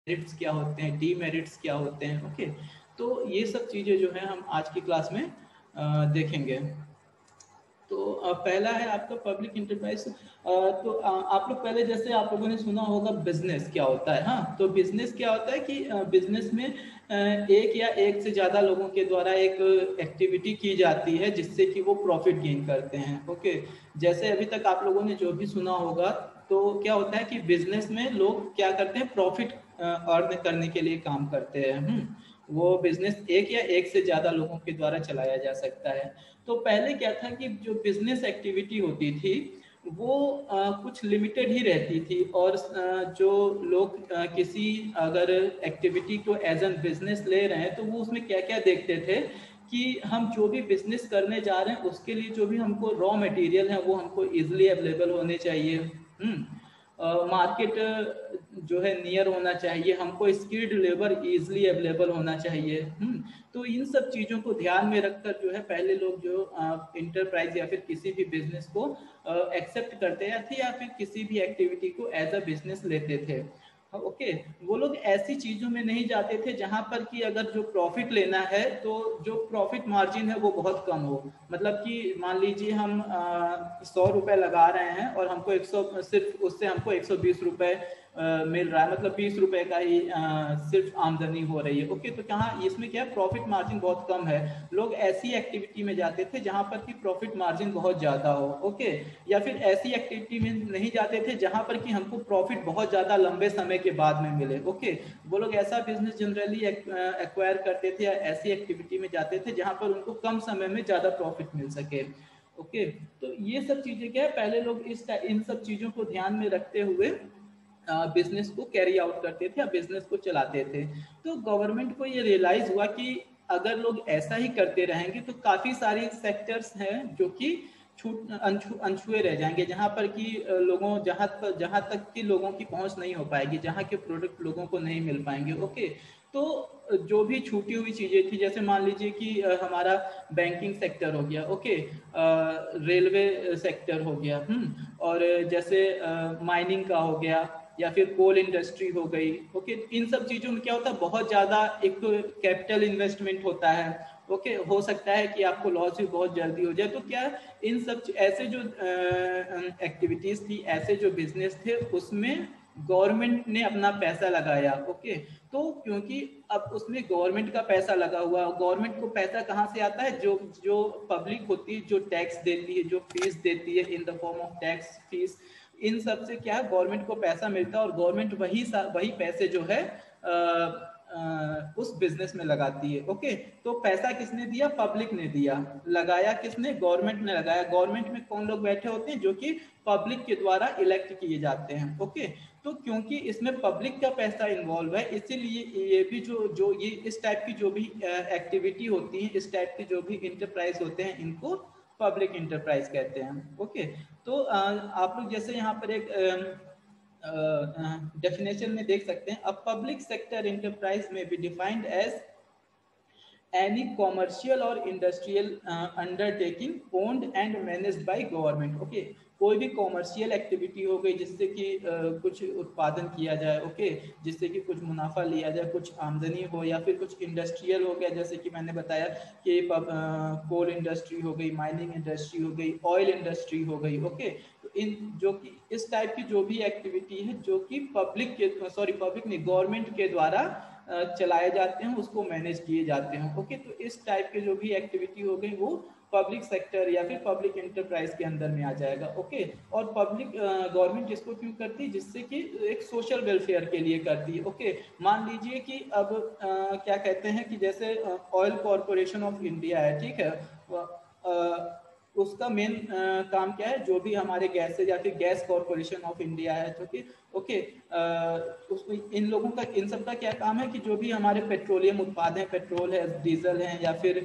Merits क्या होते हैं, डीमेरिट्स क्या होते हैं। ओके, तो ये सब चीज़ें जो है हम आज की क्लास में देखेंगे। तो पहला है आपका पब्लिक इंटरप्राइज। तो आप लोग पहले, जैसे आप लोगों ने सुना होगा बिजनेस क्या होता है। हाँ, तो बिजनेस क्या होता है कि बिजनेस में एक या एक से ज़्यादा लोगों के द्वारा एक एक्टिविटी की जाती है जिससे कि वो प्रॉफिट गेन करते हैं। ओके, जैसे अभी तक आप लोगों ने जो भी सुना होगा, तो क्या होता है कि बिजनेस में लोग क्या करते हैं, प्रॉफिट अर्न करने के लिए काम करते हैं। वो बिजनेस एक या एक से ज़्यादा लोगों के द्वारा चलाया जा सकता है। तो पहले क्या था कि जो बिजनेस एक्टिविटी होती थी वो कुछ लिमिटेड ही रहती थी, और जो लोग किसी अगर एक्टिविटी को एज एन बिजनेस ले रहे हैं तो वो उसमें क्या क्या देखते थे कि हम जो भी बिजनेस करने जा रहे हैं उसके लिए जो भी हमको रॉ मटेरियल है वो हमको इजीली अवेलेबल होने चाहिए। मार्केट जो है नियर होना चाहिए, हमको स्किल्ड लेबर इजीली अवेलेबल होना चाहिए। तो इन सब चीज़ों को ध्यान में रखकर जो है पहले लोग जो इंटरप्राइज या फिर किसी भी बिजनेस को एक्सेप्ट करते थे या फिर किसी भी एक्टिविटी को एज अ बिजनेस लेते थे। ओके, वो लोग ऐसी चीज़ों में नहीं जाते थे जहां पर कि अगर जो प्रॉफिट लेना है तो जो प्रॉफिट मार्जिन है वो बहुत कम हो। मतलब कि मान लीजिए हम 100 रुपये लगा रहे हैं और हमको 100, सिर्फ उससे हमको 120 रुपये मिल रहा है, मतलब 20 रुपये का ही सिर्फ आमदनी हो रही है। ओके, तो कहाँ इसमें क्या है, प्रॉफिट मार्जिन बहुत कम है। लोग ऐसी एक्टिविटी में जाते थे जहां पर कि प्रॉफिट मार्जिन बहुत ज़्यादा हो। ओके, या फिर ऐसी एक्टिविटी में नहीं जाते थे जहां पर कि हमको प्रॉफिट बहुत ज़्यादा लंबे समय के बाद में मिले। ओके, वो लोग ऐसा बिजनेस जनरली एक्वायर करते थे या ऐसी एक्टिविटी में जाते थे जहां पर उनको कम समय में ज़्यादा प्रॉफिट मिल सके। ओके, तो ये सब चीज़ें क्या है, पहले लोग इन सब चीज़ों को ध्यान में रखते हुए बिजनेस को कैरी आउट करते थे या बिजनेस को चलाते थे। तो गवर्नमेंट को ये रियलाइज हुआ कि अगर लोग ऐसा ही करते रहेंगे तो काफ़ी सारी सेक्टर्स हैं जो कि अनछुए रह जाएंगे, जहाँ पर कि लोगों जहाँ तक कि लोगों की पहुंच नहीं हो पाएगी, जहाँ के प्रोडक्ट लोगों को नहीं मिल पाएंगे। ओके, तो जो भी छूटी हुई चीज़ें थी, जैसे मान लीजिए कि हमारा बैंकिंग सेक्टर हो गया। ओके, रेलवे सेक्टर हो गया, और जैसे माइनिंग का हो गया या फिर कोल इंडस्ट्री हो गई। ओके, इन सब चीज़ों में क्या होता है, बहुत ज़्यादा एक कैपिटल इन्वेस्टमेंट होता है। ओके, हो सकता है कि आपको लॉस भी बहुत जल्दी हो जाए। तो क्या इन सब ऐसे जो एक्टिविटीज़ थी, ऐसे जो बिजनेस थे, उसमें गवर्नमेंट ने अपना पैसा लगाया। ओके, तो क्योंकि अब उसमें गवर्नमेंट का पैसा लगा हुआ, गवर्नमेंट को पैसा कहाँ से आता है, जो जो पब्लिक होती है, जो टैक्स देती है, जो फीस देती है in the form of tax fees, इन सब से क्या है, गवर्नमेंट को पैसा मिलता है और गवर्नमेंट वही पैसे जो है उस बिजनेस में लगाती है। ओके, तो पैसा किसने दिया, पब्लिक ने दिया। लगाया किसने, गवर्नमेंट ने लगाया। गवर्नमेंट में कौन लोग बैठे होते हैं, जो कि पब्लिक के द्वारा इलेक्ट किए जाते हैं। ओके, तो क्योंकि इसमें पब्लिक का पैसा इन्वॉल्व है, इसीलिए ये भी जो जो ये इस टाइप की जो भी एक्टिविटी होती है, इस टाइप के जो भी इंटरप्राइज होते हैं, इनको पब्लिक इंटरप्राइज कहते हैं। ओके, तो आप लोग जैसे यहाँ पर एक डेफिनेशन में देख सकते हैं, अ पब्लिक सेक्टर इंटरप्राइज में be defined as any commercial or industrial undertaking owned and managed by government। Okay, कोई भी कॉमर्शियल एक्टिविटी हो गई जिससे कि कुछ उत्पादन किया जाए। ओके, जिससे कि कुछ मुनाफा लिया जाए, कुछ आमदनी हो, या फिर कुछ इंडस्ट्रियल हो गया, जैसे कि मैंने बताया कि कोल इंडस्ट्री हो गई, माइनिंग इंडस्ट्री हो गई, ऑयल इंडस्ट्री हो गई। ओके, तो इन जो कि इस टाइप की जो भी एक्टिविटी है जो कि पब्लिक नहीं, गवर्नमेंट के द्वारा चलाए जाते हैं, उसको मैनेज किए जाते हैं। ओके, तो इस टाइप के जो भी एक्टिविटी हो गई वो पब्लिक सेक्टर या फिर पब्लिक एंटरप्राइज के अंदर में आ जाएगा। ओके, और पब्लिक गवर्नमेंट इसको क्यों करती है, जिससे कि एक सोशल वेलफेयर के लिए करती है। ओके, मान लीजिए कि अब क्या कहते हैं कि जैसे ऑयल कॉरपोरेशन ऑफ इंडिया है, ठीक है, उसका मेन काम क्या है, जो भी हमारे गैसेज या फिर गैस कॉरपोरेशन ऑफ इंडिया है, जो कि ओके, उसमें इन लोगों का, इन सब का क्या काम है कि जो भी हमारे पेट्रोलियम उत्पाद हैं, पेट्रोल है, डीजल है, या फिर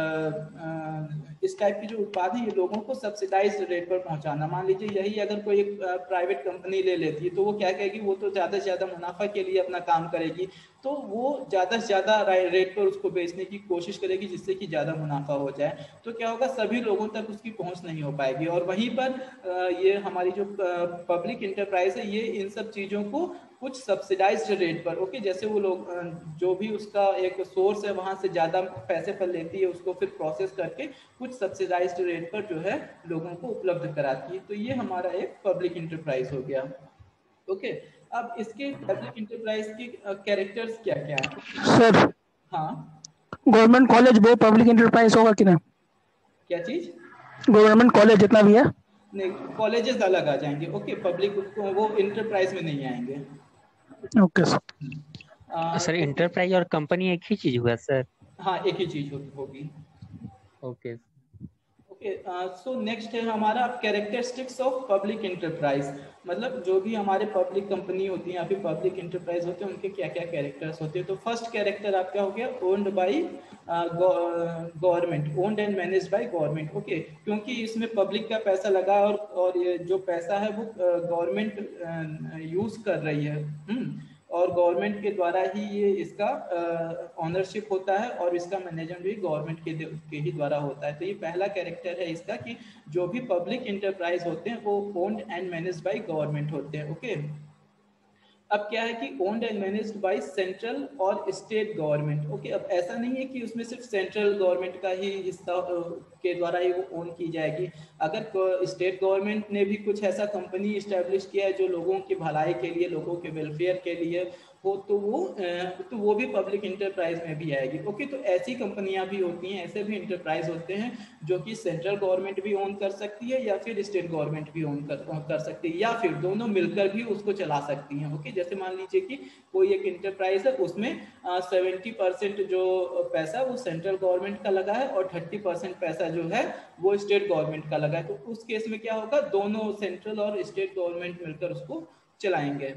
इस टाइप की जो उत्पाद हैं, ये लोगों को सब्सिडाइज्ड रेट पर पहुंचाना। मान लीजिए यही अगर कोई एक प्राइवेट कंपनी ले लेती है तो वो क्या कहेगी, वो तो ज़्यादा से ज़्यादा मुनाफा के लिए अपना काम करेगी, तो वो ज़्यादा से ज़्यादा रेट पर उसको बेचने की कोशिश करेगी जिससे कि ज़्यादा मुनाफा हो जाए। तो क्या होगा, सभी लोगों तक उसकी पहुंच नहीं हो पाएगी। और वहीं पर ये हमारी जो पब्लिक इंटरप्राइज है, ये इन सब चीज़ों को कुछ सब्सिडाइज्ड रेट पर, ओके, जैसे वो लोग जो भी उसका एक सोर्स है वहां से ज्यादा पैसे पर लेती है, उसको फिर प्रोसेस करके कुछ सब्सिडाइज्ड रेट पर जो है लोगों को उपलब्ध कराती है। तो ये हमारा एक पब्लिक इंटरप्राइज हो गया। ओके, अब इसके पब्लिक इंटरप्राइज के कैरेक्टर्स क्या क्या है? सर हाँ, गवर्नमेंट कॉलेज वो पब्लिक इंटरप्राइज होगा कि नहीं? क्या चीज? गवर्नमेंट कॉलेज जितना भी है। नहीं, कॉलेजेस अलग आ जाएंगे, ओके, पब्लिक वो इंटरप्राइज में नहीं आएंगे। Okay sir. Sir okay, enterprise और कंपनी एक ही चीज हुआ सर? हाँ एक ही चीज होगी। ओके। ओके, सो नेक्स्ट है हमारा कैरेक्टरिस्टिक्स ऑफ पब्लिक इंटरप्राइज, मतलब जो भी हमारे पब्लिक कंपनी होती है या फिर पब्लिक इंटरप्राइज होते हैं उनके क्या क्या कैरेक्टर्स होते हैं। तो फर्स्ट कैरेक्टर आपका हो गया owned by government, owned and managed by government. Okay, क्योंकि इसमें पब्लिक का पैसा लगा और ये जो पैसा है वो गवर्नमेंट यूज कर रही है, और गवर्नमेंट के द्वारा ही ये इसका ऑनरशिप होता है और इसका मैनेजमेंट भी गवर्नमेंट के ही द्वारा होता है। तो ये पहला कैरेक्टर है इसका कि जो भी पब्लिक इंटरप्राइज होते हैं वो owned and managed by government होते हैं। ओके, अब क्या है कि owned and managed by central और स्टेट गवर्नमेंट। ओके, अब ऐसा नहीं है कि उसमें सिर्फ सेंट्रल गवर्नमेंट का ही हिस्सा के द्वारा ही वो ओन की जाएगी। अगर स्टेट गवर्नमेंट ने भी कुछ ऐसा कंपनी इस्टेब्लिश किया है जो लोगों की भलाई के लिए, लोगों के वेलफेयर के लिए हो, तो वो भी पब्लिक इंटरप्राइज में भी आएगी। ओके, तो ऐसी कंपनियां भी होती हैं, ऐसे भी इंटरप्राइज होते हैं जो कि सेंट्रल गवर्नमेंट भी ओन कर सकती है या फिर स्टेट गवर्नमेंट भी ओन कर सकती है, या फिर दोनों मिलकर भी उसको चला सकती हैं। ओके, जैसे मान लीजिए कि कोई एक इंटरप्राइज है, उसमें 70% जो पैसा वो सेंट्रल गवर्नमेंट का लगा है और 30% पैसा जो है वो स्टेट गवर्नमेंट का लगा है। तो उस केस में क्या होगा, दोनों सेंट्रल और स्टेट गवर्नमेंट मिलकर उसको चलाएंगे।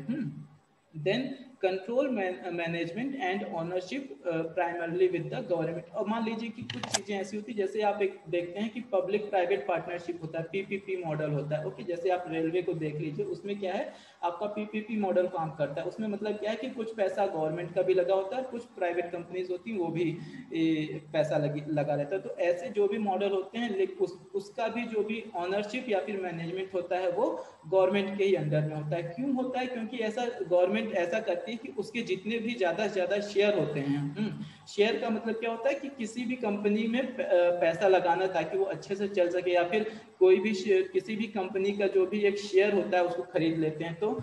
Then control management and ownership primarily with the government. और मान लीजिए कि कुछ चीजें ऐसी होती है, जैसे आप एक देखते हैं कि पब्लिक प्राइवेट पार्टनरशिप होता है, पीपीपी मॉडल होता है। ओके, जैसे आप रेलवे को देख लीजिए, उसमें क्या है, आपका पीपीपी मॉडल काम करता है। उसमें मतलब क्या है कि कुछ पैसा गवर्नमेंट का भी लगा होता है, कुछ प्राइवेट कंपनीज होती हैं वो भी पैसा लगा रहता है। तो ऐसे जो भी मॉडल होते हैं, लेकिन उसका भी जो भी ऑनरशिप या फिर मैनेजमेंट होता है वो गवर्नमेंट के ही अंडर में होता है। क्यों होता है? क्योंकि ऐसा गवर्नमेंट ऐसा करती है कि उसके जितने भी ज्यादा से ज्यादा शेयर होते हैं, शेयर का मतलब क्या होता है कि किसी भी कंपनी में पैसा लगाना ताकि वो अच्छे से चल सके, या फिर कोई भी किसी भी कंपनी का जो भी एक शेयर होता है उसको खरीद लेते हैं। तो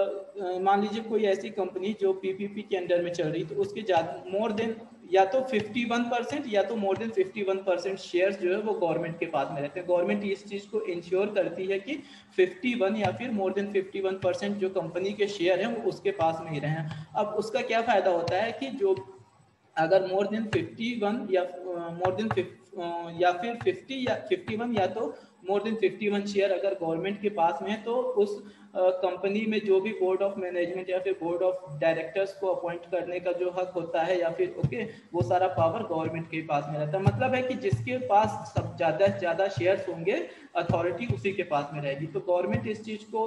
मान लीजिए कोई ऐसी कंपनी जो पीपीपी के अंडर में चल रही, तो उसके मोर देन या तो 51% या तो मोर देन 51% शेयर्स जो है वो गवर्नमेंट के पास में रहते हैं। गवर्नमेंट इस चीज को इंश्योर करती है कि 51 या फिर मोर देन 51% जो कंपनी के शेयर हैं वो उसके पास में ही रहे। अब उसका क्या फायदा होता है कि जो अगर मोर देन 51 या मोर देन या फिर 50 या 51 या तो मोर देन 51 शेयर अगर गवर्नमेंट के पास में है, तो उस कंपनी में जो भी बोर्ड ऑफ मैनेजमेंट या फिर बोर्ड ऑफ डायरेक्टर्स को अपॉइंट करने का जो हक होता है या फिर वो सारा पावर गवर्नमेंट के पास में रहता है। मतलब है कि जिसके पास सब ज्यादा से ज्यादा शेयर्स होंगे, अथॉरिटी उसी के पास में रहेगी। तो गवर्नमेंट इस चीज को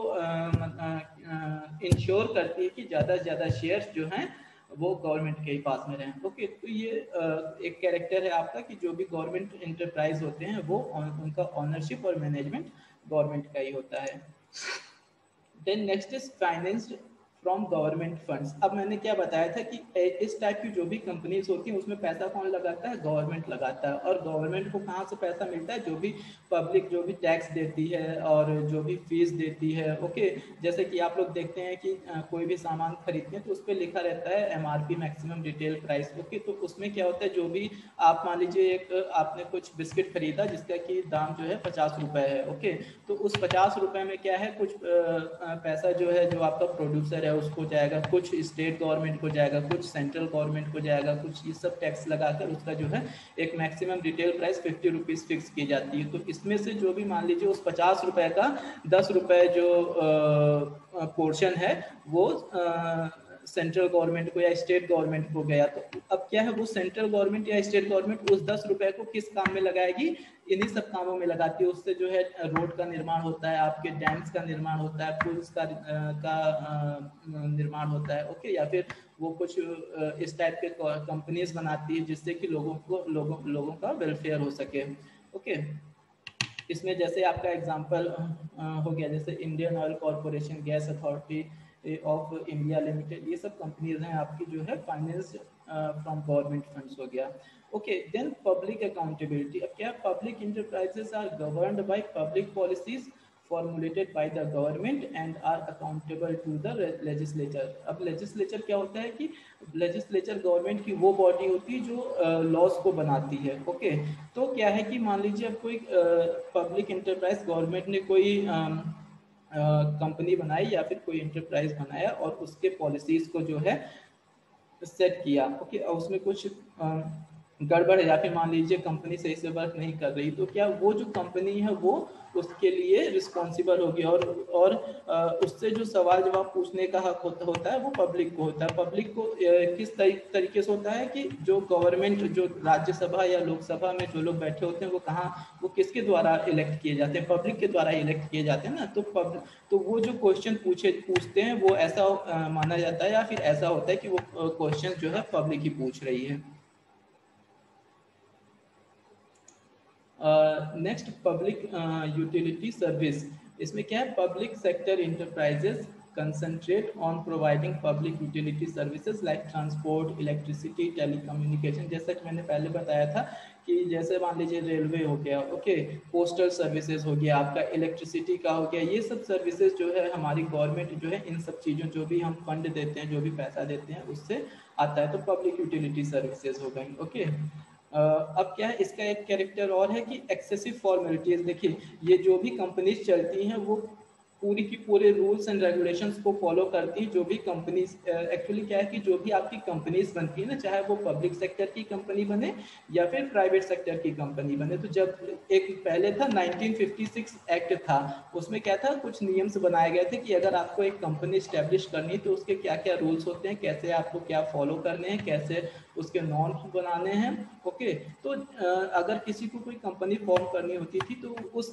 इंश्योर करती है कि ज्यादा से ज्यादा शेयर्स जो हैं वो गवर्नमेंट के ही पास में रहें। ओके, तो ये एक कैरेक्टर है आपका कि जो भी गवर्नमेंट इंटरप्राइज होते हैं वो उनका ऑनरशिप और मैनेजमेंट गवर्नमेंट का ही होता है। Then next is financed from government funds. अब मैंने क्या बताया था कि इस टाइप की जो भी कंपनीज होती हैं उसमें पैसा कौन लगाता है? गवर्नमेंट लगाता है। और गवर्नमेंट को कहाँ से पैसा मिलता है? जो भी पब्लिक जो भी टैक्स देती है और जो भी फीस देती है। ओके, जैसे कि आप लोग देखते हैं कि कोई भी सामान खरीदते हैं तो उस पर लिखा रहता है MRP, maximum retail price. Okay, तो उसमें क्या होता है, जो भी आप मान लीजिए एक आपने कुछ बिस्किट खरीदा जिसका कि दाम जो है 50 रुपए है। ओके, तो उस 50 रुपए में क्या है, कुछ पैसा जो है जो आपका प्रोड्यूसर है उसको जाएगा, कुछ स्टेट गवर्नमेंट को जाएगा, कुछ सेंट्रल गवर्नमेंट को जाएगा, कुछ ये सब टैक्स लगाकर उसका जो है एक maximum retail price 50 rupees fix की जाती है। तो इसमें से जो भी मान लीजिए उस 50 रुपए का 10 रुपए जो पोर्शन है वो सेंट्रल गवर्नमेंट को या स्टेट गवर्नमेंट को गया। तो अब क्या है, वो सेंट्रल गवर्नमेंट या स्टेट गवर्नमेंट उस 10 रुपए को किस काम में लगाएगी? इन्हीं सब कामों में लगाती है। उससे जो है रोड का निर्माण होता है, आपके डैम्स का निर्माण होता है, पुल्स का निर्माण होता है। ओके, या फिर वो कुछ इस टाइप के कंपनीज बनाती है जिससे कि लोगों का वेलफेयर हो सके। ओके, इसमें जैसे आपका एग्जांपल हो गया, जैसे Indian Oil Corporation, gas authority, of India limited, ये सब कंपनीज हैं आपकी जो है फाइनेंस फ्रॉम गवर्नमेंट फंड्स हो गया। Okay, then public accountability. अब क्या, public enterprises are governed by public policies formulated by the government and are accountable to the legislature। अब लेजिस्लेचर क्या होता है कि लेजिस्लेचर गवर्नमेंट की वो बॉडी होती है जो लॉज को बनाती है। ओके, तो क्या है कि मान लीजिए अब कोई पब्लिक इंटरप्राइज, गवर्नमेंट ने कोई कंपनी बनाई या फिर कोई इंटरप्राइज बनाया और उसके पॉलिसीज को जो है सेट किया। ओके, और उसमें कुछ गड़बड़ है या फिर मान लीजिए कंपनी सही से वर्क नहीं कर रही, तो क्या वो जो कंपनी है वो उसके लिए रिस्पॉन्सिबल होगी और उससे जो सवाल जवाब पूछने का हक होता है वो पब्लिक को होता है। पब्लिक को किस तरीके से होता है कि जो गवर्नमेंट, जो राज्यसभा या लोकसभा में जो लोग बैठे होते हैं वो किसके द्वारा इलेक्ट किए जाते हैं, पब्लिक के द्वारा इलेक्ट किए जाते हैं ना। तो वो जो क्वेश्चन पूछते हैं वो ऐसा माना जाता है या फिर ऐसा होता है कि वो क्वेश्चन जो है पब्लिक ही पूछ रही है। Next, public utility service. इसमें क्या है, public sector enterprises concentrate on providing public utility services like transport, electricity, telecommunication। जैसा कि मैंने पहले बताया था कि जैसे मान लीजिए रेलवे हो गया, ओके, पोस्टल सर्विसेज हो गया, आपका इलेक्ट्रिसिटी का हो गया, ये सब सर्विसेज जो है हमारी गवर्नमेंट जो है इन सब चीज़ों, जो भी हम फंड देते हैं, जो भी पैसा देते हैं उससे आता है, तो पब्लिक यूटिलिटी सर्विसेज हो गई। ओके, अब क्या है, इसका एक कैरेक्टर और है कि एक्सेसिव फॉर्मेलिटीज। देखिए, ये जो भी कंपनीज चलती हैं वो पूरी की पूरे रूल्स एंड रेगुलेशंस को फॉलो करती हैं। जो भी कंपनीज, एक्चुअली क्या है कि जो भी आपकी कंपनीज बनती है ना, चाहे वो पब्लिक सेक्टर की कंपनी बने या फिर प्राइवेट सेक्टर की कंपनी बने, तो जब एक पहले था 1956 एक्ट था, उसमें क्या था, कुछ नियम्स बनाए गए थे कि अगर आपको एक कंपनी स्टैब्लिश करनी है तो उसके क्या क्या रूल्स होते हैं, कैसे आपको क्या फॉलो करने हैं, कैसे उसके नॉर्म्स बनाने हैं। ओके, तो अगर किसी को कोई कंपनी फॉर्म करनी होती थी तो उस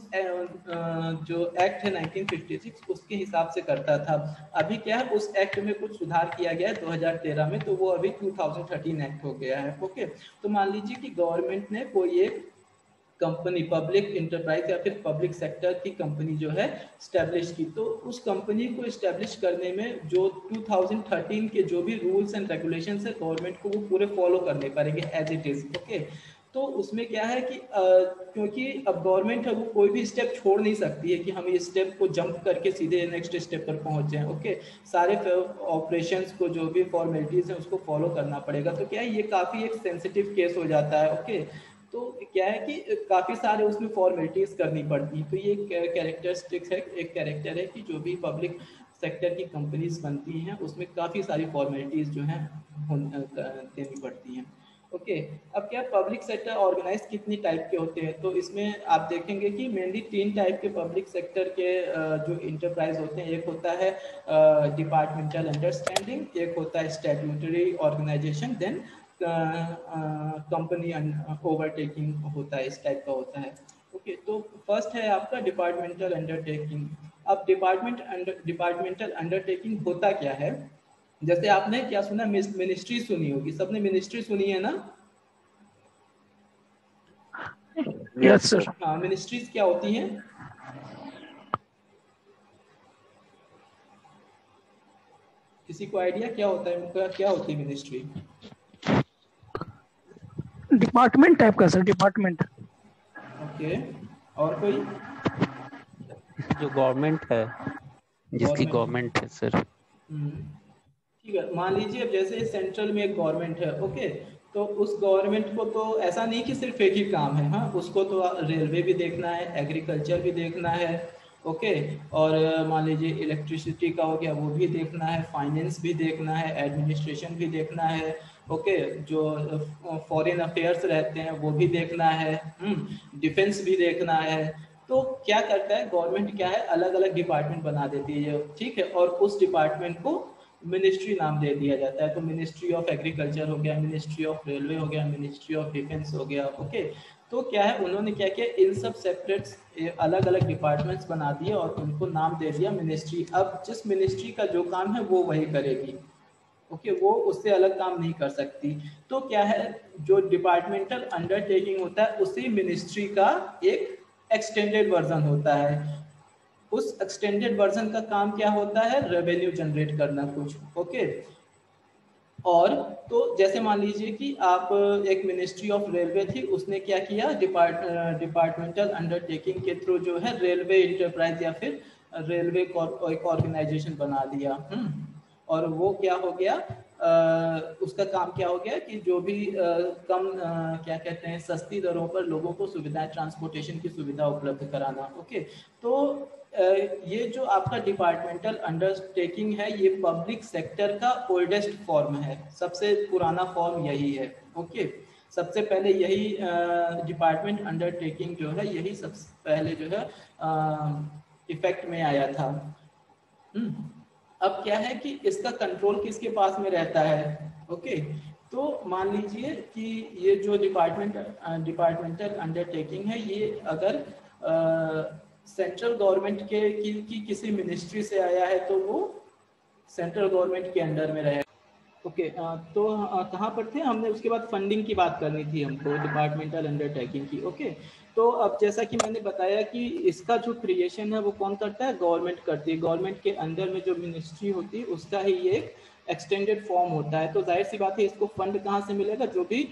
जो एक्ट है 1956 उसके हिसाब से करता था। अभी क्या है, उस एक्ट में कुछ सुधार किया गया है 2013 में, तो वो अभी 2013 एक्ट हो गया है। ओके, तो मान लीजिए कि गवर्नमेंट ने कोई एक कंपनी, पब्लिक इंटरप्राइज या फिर पब्लिक सेक्टर की कंपनी जो है स्टैब्लिश की, तो उस कंपनी को स्टैब्लिश करने में जो 2013 के जो भी रूल्स एंड रेगुलेशंस है गवर्नमेंट को वो पूरे फॉलो करने पड़ेंगे एज इट इज। ओके, तो उसमें क्या है कि क्योंकि अब गवर्नमेंट है वो कोई भी स्टेप छोड़ नहीं सकती है कि हम इस स्टेप को जंप करके सीधे नेक्स्ट स्टेप पर पहुंच जाएं। ओके, सारे ऑपरेशंस को, जो भी फॉर्मेलिटीज हैं उसको फॉलो करना पड़ेगा। तो क्या है, ये काफ़ी एक सेंसिटिव केस हो जाता है। ओके, तो क्या है कि काफ़ी सारे उसमें फॉर्मेलिटीज़ करनी पड़ती हैं। तो ये कैरेक्टरिस्टिक्स है, एक कैरेक्टर है कि जो भी पब्लिक सेक्टर की कंपनीज बनती हैं उसमें काफ़ी सारी फॉर्मेलिटीज़ जो हैं देनी पड़ती हैं। ओके, अब क्या, पब्लिक सेक्टर ऑर्गेनाइज कितनी टाइप के होते हैं, तो इसमें आप देखेंगे कि मेनली 3 टाइप के पब्लिक सेक्टर के जो इंटरप्राइज होते हैं। एक होता है डिपार्टमेंटल अंडरस्टैंडिंग, एक होता है statutory organisation, then company overtaking होता है, इस टाइप का होता है। ओके, तो फर्स्ट है आपका डिपार्टमेंटल अंडरटेकिंग। अब डिपार्टमेंटल अंडरटेकिंग होता क्या है, जैसे आपने क्या सुना, मिनिस्ट्री सुनी होगी, सबने मिनिस्ट्री सुनी है ना? Yes sir. हाँ, मिनिस्ट्रीज क्या होती हैं? किसी को आइडिया क्या होता है, क्या होती है मिनिस्ट्री? डिपार्टमेंट टाइप का सर, डिपार्टमेंट। ओके, और कोई? जो गवर्नमेंट है, जिसकी गवर्नमेंट है सर। ठीक है, मान लीजिए अब जैसे सेंट्रल में एक गवर्नमेंट है। ओके, तो उस गवर्नमेंट को तो ऐसा नहीं कि सिर्फ एक ही काम है, हाँ, उसको तो रेलवे भी देखना है, एग्रीकल्चर भी देखना है। ओके, और मान लीजिए इलेक्ट्रिसिटी का हो गया वो भी देखना है, फाइनेंस भी देखना है, एडमिनिस्ट्रेशन भी देखना है। ओके, जो फॉरेन अफेयर्स रहते हैं वो भी देखना है, डिफेंस भी देखना है। तो क्या करता है गवर्नमेंट, क्या है, अलग अलग डिपार्टमेंट बना देती है, ठीक है, और उस डिपार्टमेंट को मिनिस्ट्री नाम दे दिया जाता है। तो मिनिस्ट्री ऑफ एग्रीकल्चर हो गया, मिनिस्ट्री ऑफ रेलवे हो गया, मिनिस्ट्री ऑफ डिफेंस हो गया। ओके, तो क्या है, उन्होंने क्या किया, इन सब सेपरेट अलग अलग डिपार्टमेंट्स बना दिए और उनको नाम दे दिया मिनिस्ट्री। अब जिस मिनिस्ट्री का जो काम है वो वही करेगी। ओके, वो उससे अलग काम नहीं कर सकती। तो क्या है, जो डिपार्टमेंटल अंडरटेकिंग होता है उसी मिनिस्ट्री का एक एक्सटेंडेड वर्जन होता है। उस एक्सटेंडेड वर्जन का काम क्या होता है, रेवेन्यू जनरेट करना कुछ, ओके। और तो जैसे मान लीजिए कि आप एक मिनिस्ट्री ऑफ रेलवे थी, उसने क्या किया, डिपार्टमेंटल अंडरटेकिंग के थ्रू जो है रेलवे इंटरप्राइज या फिर रेलवे एक ऑर्गेनाइजेशन बना दिया। और वो क्या हो गया, उसका काम क्या हो गया कि जो भी कम क्या कहते हैं सस्ती दरों पर लोगों को सुविधाएं, ट्रांसपोर्टेशन की सुविधा उपलब्ध कराना, ओके। तो ये जो आपका डिपार्टमेंटल अंडरटेकिंग है, ये पब्लिक सेक्टर का ओल्डेस्ट फॉर्म है, सबसे पुराना फॉर्म यही है, ओके। सबसे पहले यही डिपार्टमेंट अंडरटेकिंग जो है, यही सबसे पहले जो है इफेक्ट में आया था। अब क्या है कि इसका कंट्रोल किसके पास में रहता है, ओके। तो मान लीजिए कि ये जो डिपार्टमेंटल अंडरटेकिंग है, ये अगर सेंट्रल गवर्नमेंट की किसी मिनिस्ट्री से आया है तो वो सेंट्रल गवर्नमेंट के अंडर में रहेगा, ओके। तो कहाँ पर थे हमने, उसके बाद फंडिंग की बात करनी थी हमको डिपार्टमेंटल अंडरटेकिंग की, ओके। तो अब जैसा कि मैंने बताया कि इसका जो क्रिएशन है वो कौन करता है, गवर्नमेंट करती है। गवर्नमेंट के अंदर में जो मिनिस्ट्री होती है उसका ही ये एक एक्सटेंडेड फॉर्म होता है। तो जाहिर सी बात है, इसको फंड कहाँ से मिलेगा, जो भी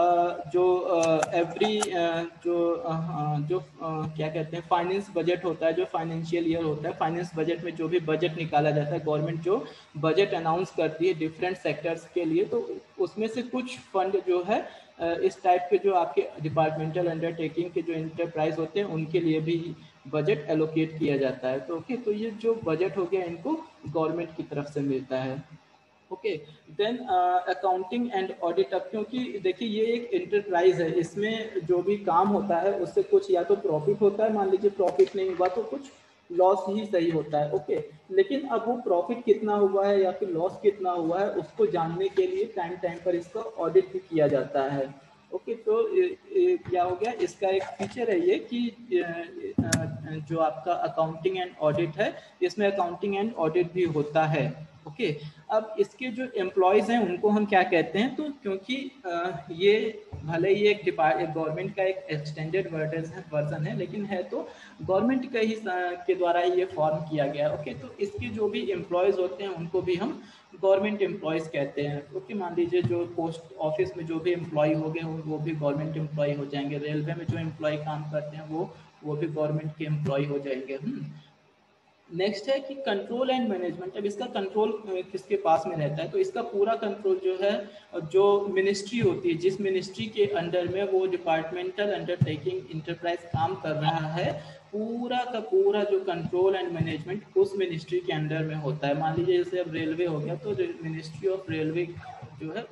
एवरी जो क्या कहते हैं फाइनेंस बजट होता है, जो फाइनेंशियल ईयर होता है, फाइनेंस बजट में जो भी बजट निकाला जाता है, गवर्नमेंट जो बजट अनाउंस करती है डिफरेंट सेक्टर्स के लिए, तो उसमें से कुछ फंड जो है इस टाइप के जो आपके डिपार्टमेंटल अंडरटेकिंग के जो इंटरप्राइज होते हैं उनके लिए भी बजट एलोकेट किया जाता है। तो ओके, तो ये जो बजट हो गया इनको गवर्नमेंट की तरफ से मिलता है, okay. Then accounting and audit, अब क्योंकि देखिए ये एक इंटरप्राइज है, इसमें जो भी काम होता है उससे कुछ या तो प्रॉफिट होता है, मान लीजिए प्रॉफिट नहीं हुआ तो कुछ लॉस ही सही होता है, ओके। लेकिन अब वो प्रॉफिट कितना हुआ है या फिर लॉस कितना हुआ है उसको जानने के लिए टाइम टाइम पर इसका ऑडिट भी किया जाता है, ओके। तो क्या हो गया, इसका एक फीचर है ये कि जो आपका अकाउंटिंग एंड ऑडिट है, इसमें अकाउंटिंग एंड ऑडिट भी होता है, ओके। अब इसके जो एम्प्लॉयज़ हैं उनको हम क्या कहते हैं, तो क्योंकि ये भले ही एक गवर्नमेंट का एक एक्सटेंडेड वर्जन है, लेकिन है तो गवर्नमेंट का ही के द्वारा ही ये फॉर्म किया गया, ओके। तो इसके जो भी एम्प्लॉयज़ होते हैं उनको भी हम गवर्नमेंट एम्प्लॉयज़ कहते हैं, ओके। मान लीजिए जो पोस्ट ऑफिस में जो भी एम्प्लॉय हो गए वो भी गवर्नमेंट एम्प्लॉय हो जाएंगे, रेलवे में जो एम्प्लॉय काम करते हैं वो भी गवर्नमेंट के एम्प्लॉय हो जाएंगे। नेक्स्ट है कि कंट्रोल एंड मैनेजमेंट। अब इसका कंट्रोल किसके पास में रहता है, तो इसका पूरा कंट्रोल जो है, जो मिनिस्ट्री होती है, जिस मिनिस्ट्री के अंडर में वो डिपार्टमेंटल अंडरटेकिंग इंटरप्राइज काम कर रहा है, पूरा का पूरा जो कंट्रोल एंड मैनेजमेंट उस मिनिस्ट्री के अंडर में होता है। मान लीजिए जैसे अब रेलवे हो गया, तो मिनिस्ट्री ऑफ रेलवे जो है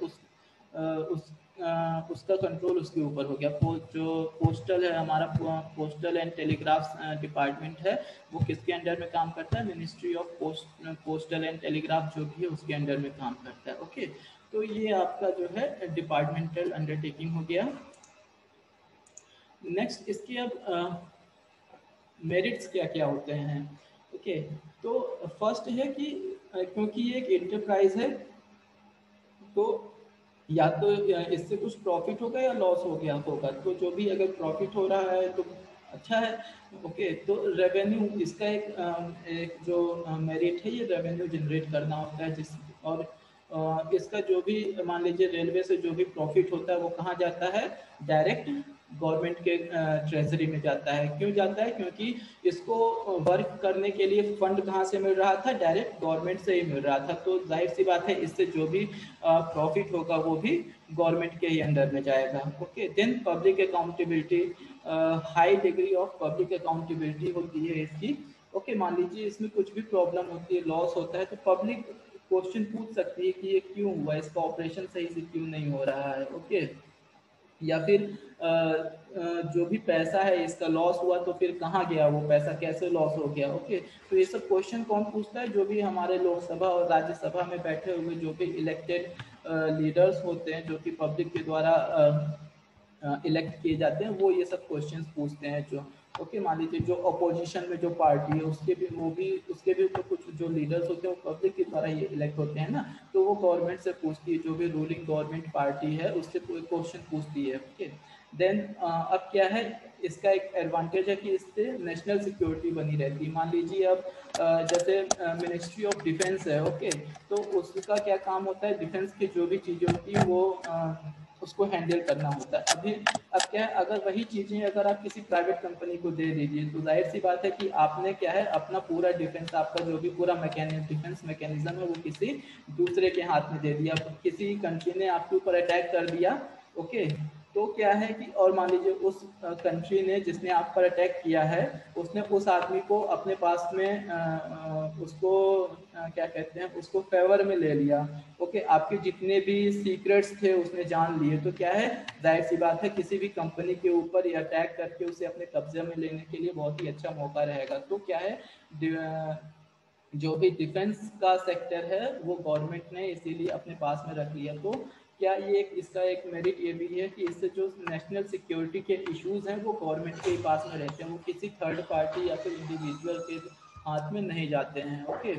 उसका कंट्रोल उसके ऊपर हो गया। जो पोस्टल है हमारा, पोस्टल एंड टेलीग्राफ डिपार्टमेंट है, वो किसके अंडर में काम करता है, ministry of postal and telegraph जो भी है उसके अंडर में काम करता है, ओके। तो ये आपका जो है डिपार्टमेंटल अंडरटेकिंग हो गया। नेक्स्ट इसके अब मेरिट्स क्या क्या होते हैं, ओके। तो फर्स्ट है कि क्योंकि ये एक इंटरप्राइज है, तो या तो इससे कुछ प्रॉफिट होगा या लॉस हो गया होगा, तो जो भी अगर प्रॉफिट हो रहा है तो अच्छा है, ओके। तो रेवेन्यू इसका एक जो मेरिट है, ये रेवेन्यू जनरेट करना होता है, जिस और इसका जो भी मान लीजिए रेलवे से जो भी प्रॉफिट होता है वो कहाँ जाता है, डायरेक्ट गवर्नमेंट के ट्रेजरी में जाता है। क्यों जाता है, क्योंकि इसको वर्क करने के लिए फंड कहाँ से मिल रहा था, डायरेक्ट गवर्नमेंट से ही मिल रहा था। तो जाहिर सी बात है, इससे जो भी प्रॉफिट होगा वो भी गवर्नमेंट के ही अंडर में जाएगा, okay. Then public accountability, high degree of public accountability होती है इसकी, ओके। मान लीजिए इसमें कुछ भी प्रॉब्लम होती है, लॉस होता है, तो पब्लिक क्वेश्चन पूछ सकती है कि ये क्यों हुआ, इसका ऑपरेशन सही से क्यों नहीं हो रहा है, ओके। या फिर जो भी पैसा है इसका लॉस हुआ तो फिर कहाँ गया वो पैसा, कैसे लॉस हो गया, ओके। तो ये सब क्वेश्चन कौन पूछता है, जो भी हमारे लोकसभा और राज्यसभा में बैठे हुए जो भी इलेक्टेड लीडर्स होते हैं, जो कि पब्लिक के द्वारा इलेक्ट किए जाते हैं, वो ये सब क्वेश्चंस पूछते हैं जो, ओके, मान लीजिए जो अपोजिशन में जो पार्टी है उसके भी तो कुछ जो लीडर्स होते हैं वो पब्लिक के द्वारा ही इलेक्ट होते हैं ना, तो वो गवर्नमेंट से पूछती है, जो भी रूलिंग गवर्नमेंट पार्टी है उससे कोई क्वेश्चन पूछती है। ओके, देन अब क्या है, इसका एक एडवांटेज है कि इससे नेशनल सिक्योरिटी बनी रहती है। मान लीजिए अब जैसे मिनिस्ट्री ऑफ डिफेंस है, ओके, तो उसका क्या काम होता है, डिफेंस की जो भी चीज़ें होती है वो उसको हैंडल करना होता है। अब क्या है, अगर वही चीज़ें अगर आप किसी प्राइवेट कंपनी को दे दीजिए तो जाहिर सी बात है कि आपने क्या है, अपना पूरा डिफेंस, आपका जो भी पूरा डिफेंस मैकेनिज्म है वो किसी दूसरे के हाथ में दे दिया। किसी कंट्री ने आपके ऊपर अटैक कर दिया, ओके, तो क्या है कि और मान लीजिए उस कंट्री ने जिसने आप पर अटैक किया है उसने उस आदमी को अपने पास में उसको क्या कहते हैं, उसको फेवर में ले लिया। ओके, आपके जितने भी सीक्रेट्स थे उसने जान लिए, तो क्या है, जाहिर सी बात है किसी भी कंपनी के ऊपर ये अटैक करके उसे अपने कब्जे में लेने के लिए बहुत ही अच्छा मौका रहेगा। तो क्या है, जो भी डिफेंस का सेक्टर है वो गवर्नमेंट ने इसीलिए अपने पास में रख लिया। तो क्या ये इसका एक मेरिट ये भी है कि इससे जो नेशनल सिक्योरिटी के इश्यूज हैं वो गवर्नमेंट के पास में रहते हैं, वो किसी थर्ड पार्टी या फिर इंडिविजुअल के हाथ में नहीं जाते हैं। Okay,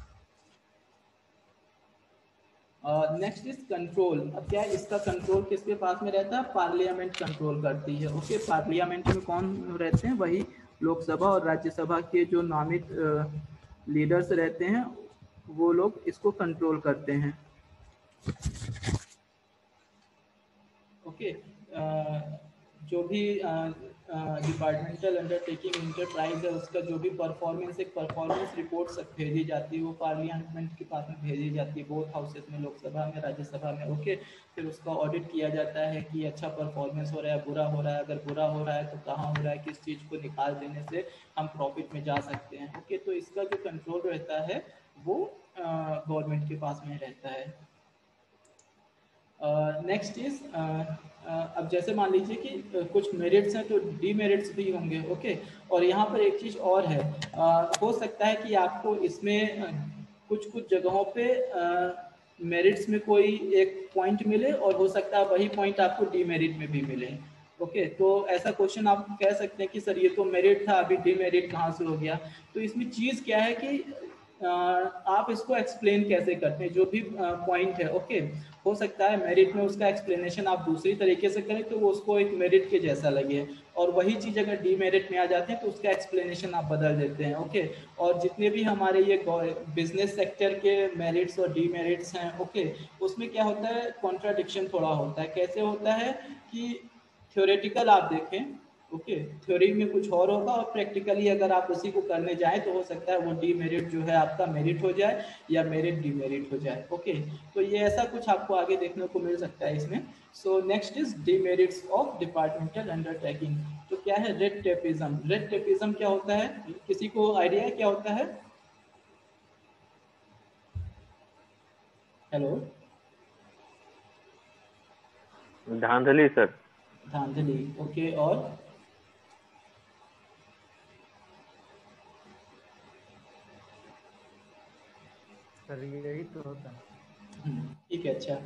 next is control. अब क्या है, इसका कंट्रोल किसके पास में रहता है, पार्लियामेंट कंट्रोल करती है। ओके, पार्लियामेंट में कौन रहते हैं, वही लोकसभा और राज्यसभा के जो नामित लीडर्स रहते हैं वो लोग इसको कंट्रोल करते हैं। ओके, जो भी डिपार्टमेंटल अंडरटेकिंग इंटरप्राइज है उसका जो भी एक परफॉर्मेंस रिपोर्ट सब भेजी जाती है वो पार्लियामेंट के पास में भेजी जाती है, बोथ हाउसेस में, लोकसभा में, राज्यसभा में। ओके, फिर उसका ऑडिट किया जाता है कि अच्छा परफॉर्मेंस हो रहा है, बुरा हो रहा है, अगर बुरा हो रहा है तो कहाँ हो रहा है, किस चीज़ को निकाल देने से हम प्रॉफिट में जा सकते हैं। ओके, तो इसका जो कंट्रोल रहता है वो गवर्नमेंट के पास में रहता है। नेक्स्ट इज अब जैसे मान लीजिए कि कुछ मेरिट्स हैं तो डीमेरिट्स भी होंगे। ओके, और यहाँ पर एक चीज़ और है, हो सकता है कि आपको इसमें कुछ जगहों पे मेरिट्स में कोई एक पॉइंट मिले और हो सकता है वही पॉइंट आपको डीमेरिट में भी मिले। ओके, तो ऐसा क्वेश्चन आप कह सकते हैं कि सर ये तो मेरिट था, अभी डीमेरिट कहाँ से हो गया। तो इसमें चीज़ क्या है कि आप इसको एक्सप्लेन कैसे करते हैं, जो भी पॉइंट है। ओके, हो सकता है मेरिट में उसका एक्सप्लेनेशन आप दूसरी तरीके से करें तो वो उसको एक मेरिट के जैसा लगे, और वही चीज़ अगर डीमेरिट में आ जाती है तो उसका एक्सप्लेनेशन आप बदल देते हैं। ओके, और जितने भी हमारे ये बिजनेस सेक्टर के मेरिट्स और डीमेरिट्स हैं, ओके, उसमें क्या होता है, कॉन्ट्राडिक्शन थोड़ा होता है। कैसे होता है कि थ्योरेटिकल आप देखें, ओके, थ्योरी में कुछ और होगा और प्रैक्टिकली अगर आप उसी को करने जाएं तो हो सकता है वो डीमेरिट जो है आपका मेरिट हो जाए या मेरिट डीमेरिट हो जाए। ओके, तो ये ऐसा कुछ आपको आगे देखने को मिल सकता है इसमें। So next is demerits of departmental undertaking. तो क्या है, रेड टेपिज्म। रेड टेपिज्म क्या होता है, किसी को आइडिया है क्या होता है? हेलो, धांधली सर। धांधली, ओके, और सर यही तो होता है। ठीक है, अच्छा।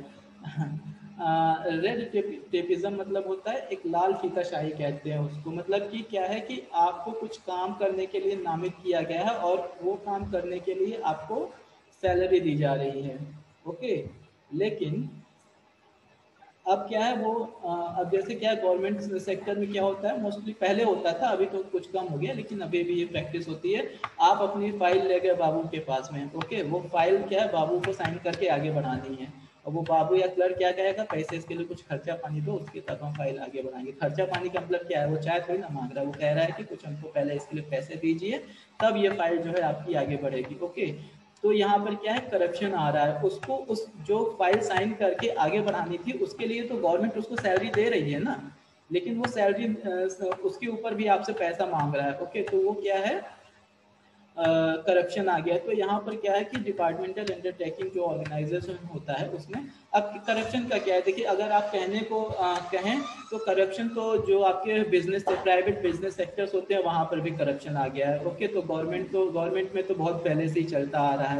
रेड टेपिज्म मतलब होता है एक लाल फीताशाही कहते हैं उसको। मतलब कि क्या है कि आपको कुछ काम करने के लिए नामित किया गया है और वो काम करने के लिए आपको सैलरी दी जा रही है। ओके, लेकिन अब क्या है वो अब जैसे क्या है, गवर्नमेंट सेक्टर में क्या होता है, मोस्टली पहले होता था, अभी तो कुछ कम हो गया, लेकिन अभी भी ये प्रैक्टिस होती है। आप अपनी फाइल ले गए बाबू के पास में, ओके, वो फाइल क्या है, बाबू को साइन करके आगे बढ़ानी है, और वो बाबू या क्लर्क क्या कहेगा, पैसे इसके लिए कुछ खर्चा पानी दो, उसके तब हम फाइल आगे बढ़ाएंगे। खर्चा पानी का मतलब क्या है, वो चाय थोड़ी ना मांग रहा है, वो कह रहा है कि कुछ हमको पहले इसके लिए पैसे दीजिए, तब ये फाइल जो है आपकी आगे बढ़ेगी। ओके, तो यहाँ पर क्या है, करप्शन आ रहा है। उसको उस जो फाइल साइन करके आगे बढ़ानी थी उसके लिए तो गवर्नमेंट उसको सैलरी दे रही है ना, लेकिन वो सैलरी उसके ऊपर भी आपसे पैसा मांग रहा है। ओके, तो वो क्या है, करप्शन आ गया। तो यहाँ पर क्या है कि डिपार्टमेंटल अंडरटेकिंग जो ऑर्गेनाइजेशन होता है उसमें अब करप्शन का क्या है, देखिए अगर आप कहने को कहें तो करप्शन तो जो आपके बिजनेस प्राइवेट बिजनेस सेक्टर्स होते हैं वहाँ पर भी करप्शन आ गया है। ओके, तो गवर्नमेंट में तो बहुत पहले से ही चलता आ रहा है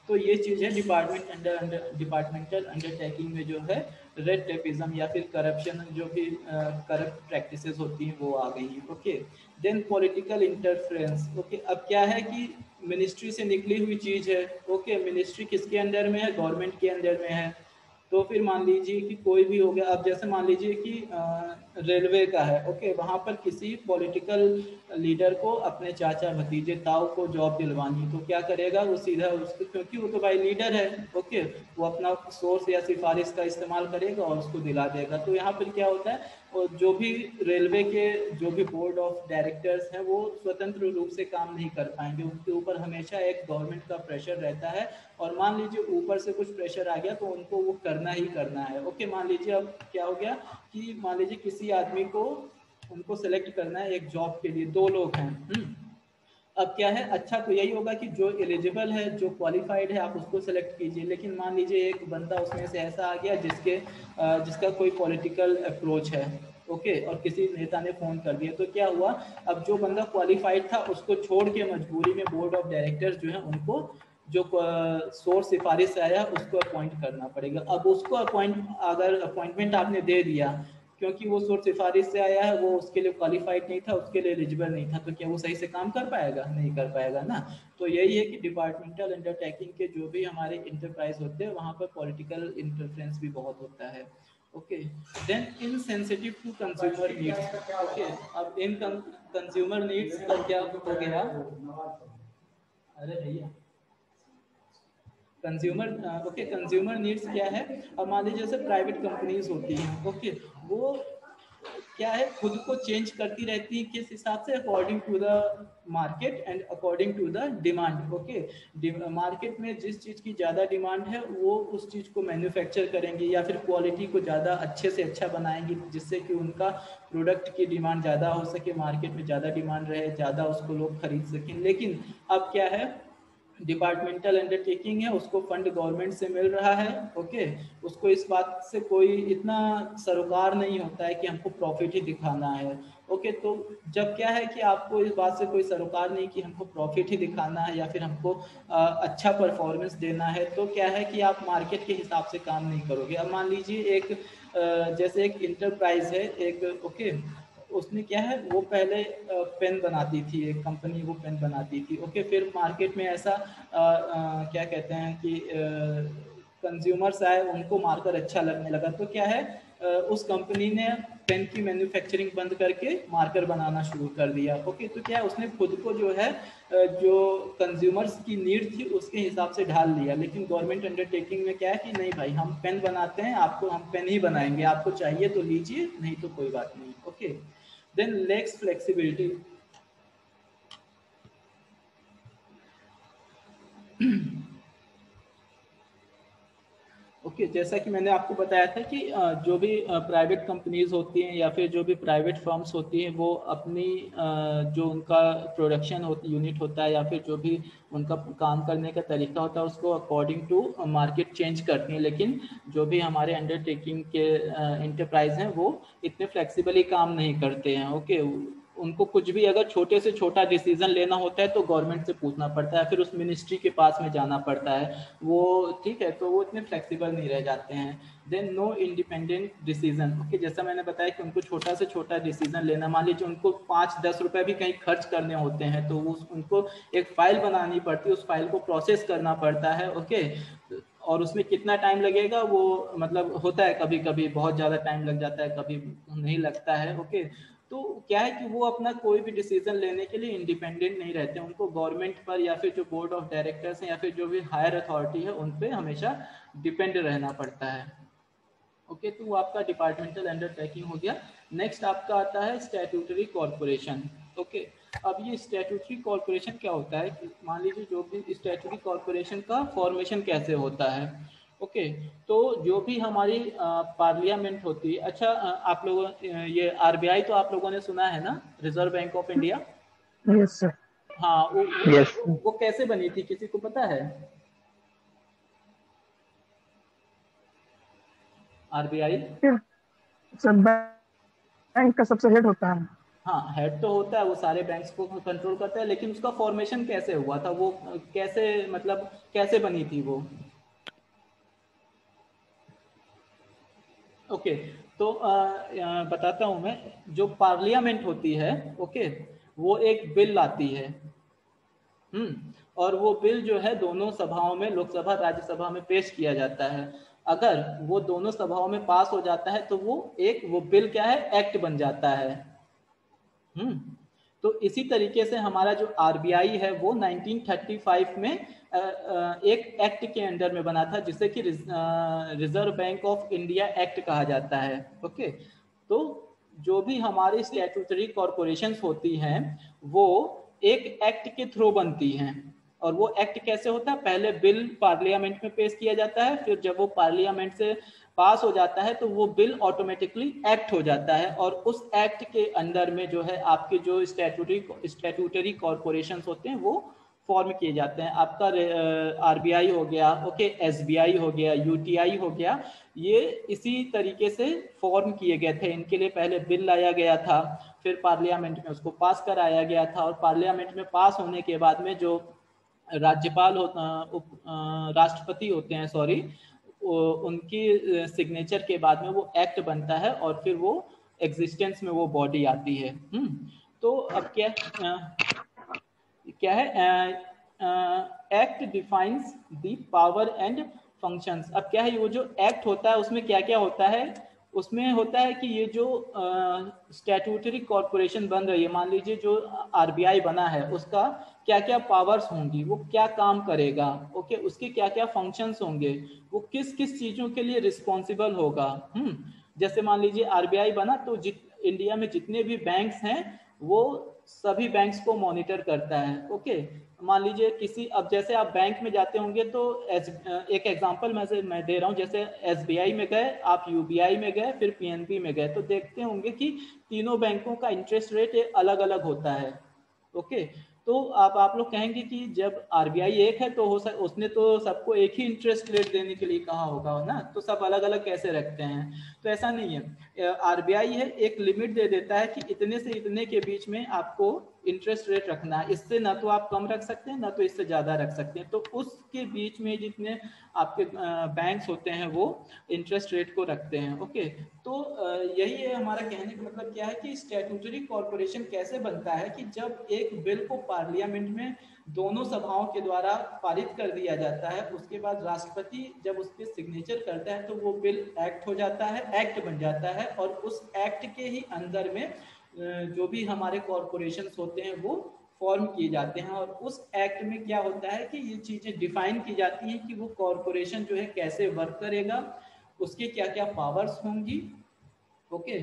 तो ये चीज़ है डिपार्टमेंटल अंडरटेकिंग में जो है रेड टेपिज्म या फिर करप्शन जो भी करप्ट प्रैक्टिसेस होती हैं वो आ गई हैं। Okay, then political interference. Okay, अब क्या है कि मिनिस्ट्री से निकली हुई चीज़ है। ओके, मिनिस्ट्री किसके अंडर में है? गवर्नमेंट के अंडर में है। तो फिर मान लीजिए कि कोई भी हो गया, अब जैसे मान लीजिए कि रेलवे का है। ओके, वहाँ पर किसी पॉलिटिकल लीडर को अपने चाचा भतीजे ताऊ को जॉब दिलवानी, तो क्या करेगा वो? सीधा उसको, क्योंकि वो तो भाई लीडर है। ओके, वो अपना सोर्स या सिफारिश का इस्तेमाल करेगा और उसको दिला देगा। तो यहाँ पर क्या होता है, और जो भी रेलवे के जो भी बोर्ड ऑफ डायरेक्टर्स हैं वो स्वतंत्र रूप से काम नहीं कर पाएंगे, उनके ऊपर हमेशा एक गवर्नमेंट का प्रेशर रहता है। और मान लीजिए ऊपर से कुछ प्रेशर आ गया तो उनको वो करना ही करना है। ओके, मान लीजिए अब क्या हो गया कि मान लीजिए किसी आदमी को उनको सेलेक्ट करना है एक जॉब के लिए, 2 लोग हैं। अब क्या है, अच्छा तो यही होगा कि जो एलिजिबल है, जो क्वालिफाइड है, आप उसको सेलेक्ट कीजिए। लेकिन मान लीजिए एक बंदा उसमें से ऐसा आ गया जिसका कोई पॉलिटिकल अप्रोच है। ओके, और किसी नेता ने फ़ोन कर दिया, तो क्या हुआ, अब जो बंदा क्वालिफाइड था उसको छोड़ के मजबूरी में बोर्ड ऑफ डायरेक्टर्स जो है उनको जो सोर्स सिफारिश से आया उसको अपॉइंट करना पड़ेगा। अब उसको अगर अपॉइंटमेंट आपने दे दिया, क्योंकि वो सोर्स सिफारिश से आया है, वो उसके लिए क्वालिफाइड नहीं था, उसके लिए एलिजिबल नहीं था, तो क्या वो सही से काम कर पाएगा? नहीं कर पाएगा ना। तो यही है कि डिपार्टमेंटल अंडरटेकिंग के जो भी हमारे इंटरप्राइज होते हैं वहाँ पर पॉलिटिकल इंटरफेरेंस भी बहुत होता है। Okay, then insensitive to consumer needs. Okay, अब इन कंज्यूमर नीड्स का क्या हो गया? अरे भैया, कंज्यूमर ओके, कंज्यूमर नीड्स क्या है? अब मान लीजिए जैसे प्राइवेट कंपनीज होती हैं। ओके, वो क्या है, खुद को चेंज करती रहती है, किस हिसाब से? According to the market and according to the demand. Okay, market में जिस चीज़ की ज़्यादा डिमांड है वो उस चीज़ को मैन्युफैक्चर करेंगे या फिर क्वालिटी को ज़्यादा अच्छे से अच्छा बनाएंगे, जिससे कि उनका प्रोडक्ट की डिमांड ज़्यादा हो सके, मार्केट में ज़्यादा डिमांड रहे, ज़्यादा उसको लोग खरीद सकें। लेकिन अब क्या है, डिपार्टमेंटल अंडरटेकिंग है, उसको फंड गवर्नमेंट से मिल रहा है। ओके, उसको इस बात से कोई इतना सरोकार नहीं होता है कि हमको प्रॉफिट ही दिखाना है। ओके, तो जब क्या है कि आपको इस बात से कोई सरोकार नहीं कि हमको प्रॉफिट ही दिखाना है या फिर हमको अच्छा परफॉर्मेंस देना है, तो क्या है कि आप मार्केट के हिसाब से काम नहीं करोगे। अब मान लीजिए एक जैसे एक इंटरप्राइज है एक। ओके, उसने क्या है, वो पहले पेन बनाती थी, एक कंपनी वो पेन बनाती थी। ओके, फिर मार्केट में ऐसा क्या कहते हैं कि कंज्यूमर्स आए, उनको मार्कर अच्छा लगने लगा, तो क्या है, उस कंपनी ने पेन की मैन्युफैक्चरिंग बंद करके मार्कर बनाना शुरू कर दिया। ओके, तो क्या है, उसने खुद को जो है जो कंज्यूमर्स की नीड थी उसके हिसाब से ढाल लिया। लेकिन गवर्नमेंट अंडरटेकिंग में क्या है कि नहीं भाई, हम पेन बनाते हैं, आपको हम पेन ही बनाएंगे, आपको चाहिए तो लीजिए, नहीं तो कोई बात नहीं। Okay, then less flexibility. Okay, जैसा कि मैंने आपको बताया था कि जो भी प्राइवेट कंपनीज होती हैं या फिर जो भी प्राइवेट फर्म्स होती हैं वो अपनी जो उनका प्रोडक्शन यूनिट होता है या फिर जो भी उनका काम करने का तरीका होता है उसको अकॉर्डिंग टू मार्केट चेंज करती हैं। लेकिन जो भी हमारे अंडरटेकिंग के इंटरप्राइज हैं वो इतने फ्लेक्सिबली काम नहीं करते हैं। ओके, उनको कुछ भी अगर छोटे से छोटा डिसीजन लेना होता है तो गवर्नमेंट से पूछना पड़ता है, फिर उस मिनिस्ट्री के पास में जाना पड़ता है, वो ठीक है, तो वो इतने फ्लेक्सिबल नहीं रह जाते हैं। Then no independent decision. Okay, जैसा मैंने बताया कि उनको छोटा से छोटा डिसीजन लेना, मान लीजिए उनको 5-10 रुपए भी कहीं खर्च करने होते हैं तो उनको एक फाइल बनानी पड़ती है, उस फाइल को प्रोसेस करना पड़ता है। ओके, और उसमें कितना टाइम लगेगा वो मतलब होता है, कभी कभी बहुत ज़्यादा टाइम लग जाता है, कभी नहीं लगता है। ओके, तो क्या है कि वो अपना कोई भी डिसीजन लेने के लिए इंडिपेंडेंट नहीं रहते, उनको गवर्नमेंट पर या फिर जो बोर्ड ऑफ डायरेक्टर्स हैं या फिर जो भी हायर अथॉरिटी है उन पे हमेशा डिपेंड रहना पड़ता है। ओके, तो वो आपका डिपार्टमेंटल अंडरटेकिंग हो गया। नेक्स्ट आपका आता है स्टैट्यूटरी कॉर्पोरेशन। ओके, अब ये स्टैट्यूटरी कॉर्पोरेशन क्या होता है कि मान लीजिए जो भी स्टैट्यूटरी कॉर्पोरेशन का फॉर्मेशन कैसे होता है। ओके, तो जो भी हमारी पार्लियामेंट होती है, अच्छा आप लोगों ये आरबीआई तो आप लोगों ने सुना है ना, Reserve Bank of India. Yes sir. हाँ, यस वो कैसे बनी थी, किसी को पता है? आरबीआई सर बैंक का सबसे हेड होता है। हाँ, हेड तो होता है, वो सारे बैंक्स को कंट्रोल करता है, लेकिन उसका फॉर्मेशन कैसे हुआ था, वो कैसे, मतलब कैसे बनी थी वो? ओके, तो बताता हूँ मैं। जो पार्लियामेंट होती है, ओके, वो एक बिल लाती है, और वो बिल जो है दोनों सभाओं में, लोकसभा राज्यसभा में पेश किया जाता है। अगर वो दोनों सभाओं में पास हो जाता है तो वो बिल क्या है, एक्ट बन जाता है। तो इसी तरीके से हमारा जो आरबीआई है वो 1935 में एक एक्ट के अंडर में बना था, जिसे कि Reserve Bank of India act कहा जाता है। ओके, तो जो भी हमारी स्टैट्यूटरी कॉरपोरेशंस होती हैं वो एक एक्ट के थ्रू बनती हैं। और वो एक्ट कैसे होता है, पहले बिल पार्लियामेंट में पेश किया जाता है, फिर जब वो पार्लियामेंट से पास हो जाता है तो वो बिल ऑटोमेटिकली एक्ट हो जाता है, और उस एक्ट के अंदर में जो है आपके जो स्टैट्यूटरी कॉरपोरेशंस होते हैं वो फॉर्म किए जाते हैं। आपका आरबीआई हो गया, ओके, एसबीआई हो गया, यूटीआई हो गया, ये इसी तरीके से फॉर्म किए गए थे। इनके लिए पहले बिल लाया गया था, फिर पार्लियामेंट में उसको पास कराया गया था, और पार्लियामेंट में पास होने के बाद में जो राज्यपाल राष्ट्रपति होते हैं, सॉरी, उनकी सिग्नेचर के बाद में वो एक्ट बनता है, और फिर वो एग्जिस्टेंस में वो बॉडी आती है। तो अब क्या है, act defines the power and functions. अब क्या है, वो जो एक्ट होता है उसमें क्या क्या होता है, उसमें होता है कि ये जो स्टैट्यूटरी कॉरपोरेशन बन रही है, मान लीजिए जो आरबीआई बना है उसका क्या क्या पावर्स होंगी, वो क्या काम करेगा, ओके, उसके क्या क्या फंक्शंस होंगे, वो किस किस चीज़ों के लिए रिस्पॉन्सिबल होगा। जैसे मान लीजिए आरबीआई बना तो इंडिया में जितने भी बैंक्स हैं वो सभी बैंक्स को मॉनिटर करता है। ओके, मान लीजिए अब जैसे आप बैंक में जाते होंगे तो एक एग्जांपल मैं दे रहा हूँ, जैसे एसबीआई में गए, आप यूबीआई में गए, फिर पीएनबी में गए, तो देखते होंगे कि तीनों बैंकों का इंटरेस्ट रेट अलग अलग होता है। ओके, तो आप लोग कहेंगे कि जब आरबीआई एक है तो उसने तो सबको एक ही इंटरेस्ट रेट देने के लिए कहा होगा ना, तो सब अलग अलग कैसे रखते हैं? तो ऐसा नहीं है, आरबीआई है एक लिमिट दे देता है कि इतने से इतने के बीच में आपको इंटरेस्ट रेट रखना है, इससे ना तो आप कम रख सकते हैं ना तो इससे ज़्यादा रख सकते हैं। तो उसके बीच में जितने आपके बैंक्स होते हैं वो इंटरेस्ट रेट को रखते हैं। ओके, तो यही है हमारा कहने का मतलब क्या है कि स्टैट्यूटरी कॉरपोरेशन कैसे बनता है कि जब एक बिल को पार्लियामेंट में दोनों सभाओं के द्वारा पारित कर दिया जाता है, उसके बाद राष्ट्रपति जब उस पर सिग्नेचर करता है तो वो बिल एक्ट हो जाता है, एक्ट बन जाता है, और उस एक्ट के ही अंदर में जो भी हमारे कॉरपोरेशंस होते हैं वो फॉर्म किए जाते हैं। और उस एक्ट में क्या होता है कि ये चीज़ें डिफाइन की जाती हैं कि वो कॉरपोरेशन जो है कैसे वर्क करेगा, उसके क्या क्या पावर्स होंगी। ओके,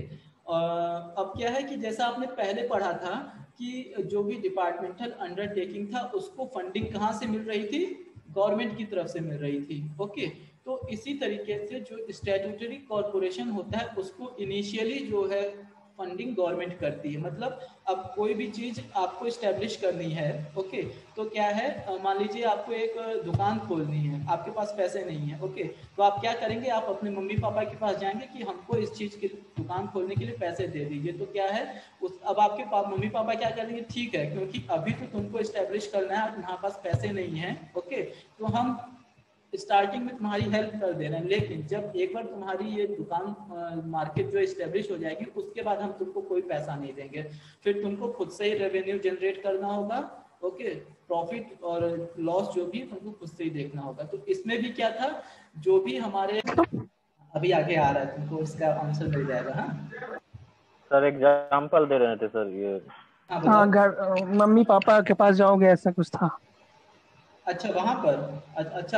अब क्या है कि जैसा आपने पहले पढ़ा था कि जो भी डिपार्टमेंटल अंडरटेकिंग था उसको फंडिंग कहाँ से मिल रही थी, गवर्नमेंट की तरफ से मिल रही थी। ओके, तो इसी तरीके से जो स्टैट्यूटरी कॉरपोरेशन होता है उसको इनिशियली जो है फंडिंग गवर्नमेंट करती है। मतलब अब कोई भी चीज आपको इस्टेब्लिश करनी है, ओके, तो क्या है, मान लीजिए आपको एक दुकान खोलनी है, आपके पास पैसे नहीं है, ओके, तो आप क्या करेंगे, आप अपने मम्मी पापा के पास जाएंगे कि हमको इस चीज की दुकान खोलने के लिए पैसे दे दीजिए। तो क्या है, अब आपके मम्मी पापा क्या करेंगे, ठीक है, क्योंकि अभी तो तुमको इस्टेब्लिश करना है और तुम्हारे पास पैसे नहीं है, ओके, तो हम स्टार्टिंग में तुम्हारी हेल्प कर दे रहे हैं, लेकिन जब एक बार तुम्हारी ये दुकान मार्केट जो एस्टेब्लिश हो जाएगी उसके बाद हम तुमको कोई पैसा नहीं देंगे, फिर तुमको खुद से ही रेवेन्यू जनरेट करना होगा। ओके, प्रॉफिट और लॉस जो भी तुमको खुद से ही देखना होगा। तो इसमें भी क्या था, जो भी हमारे अभी आगे आ रहा है तुमको इसका आंसर मिल जाएगा। हाँ सर एग्जाम्पल दे रहे थे सर ये। हाँ, घर मम्मी पापा के पास जाओगे ऐसा कुछ था। अच्छा, वहां पर अच्छा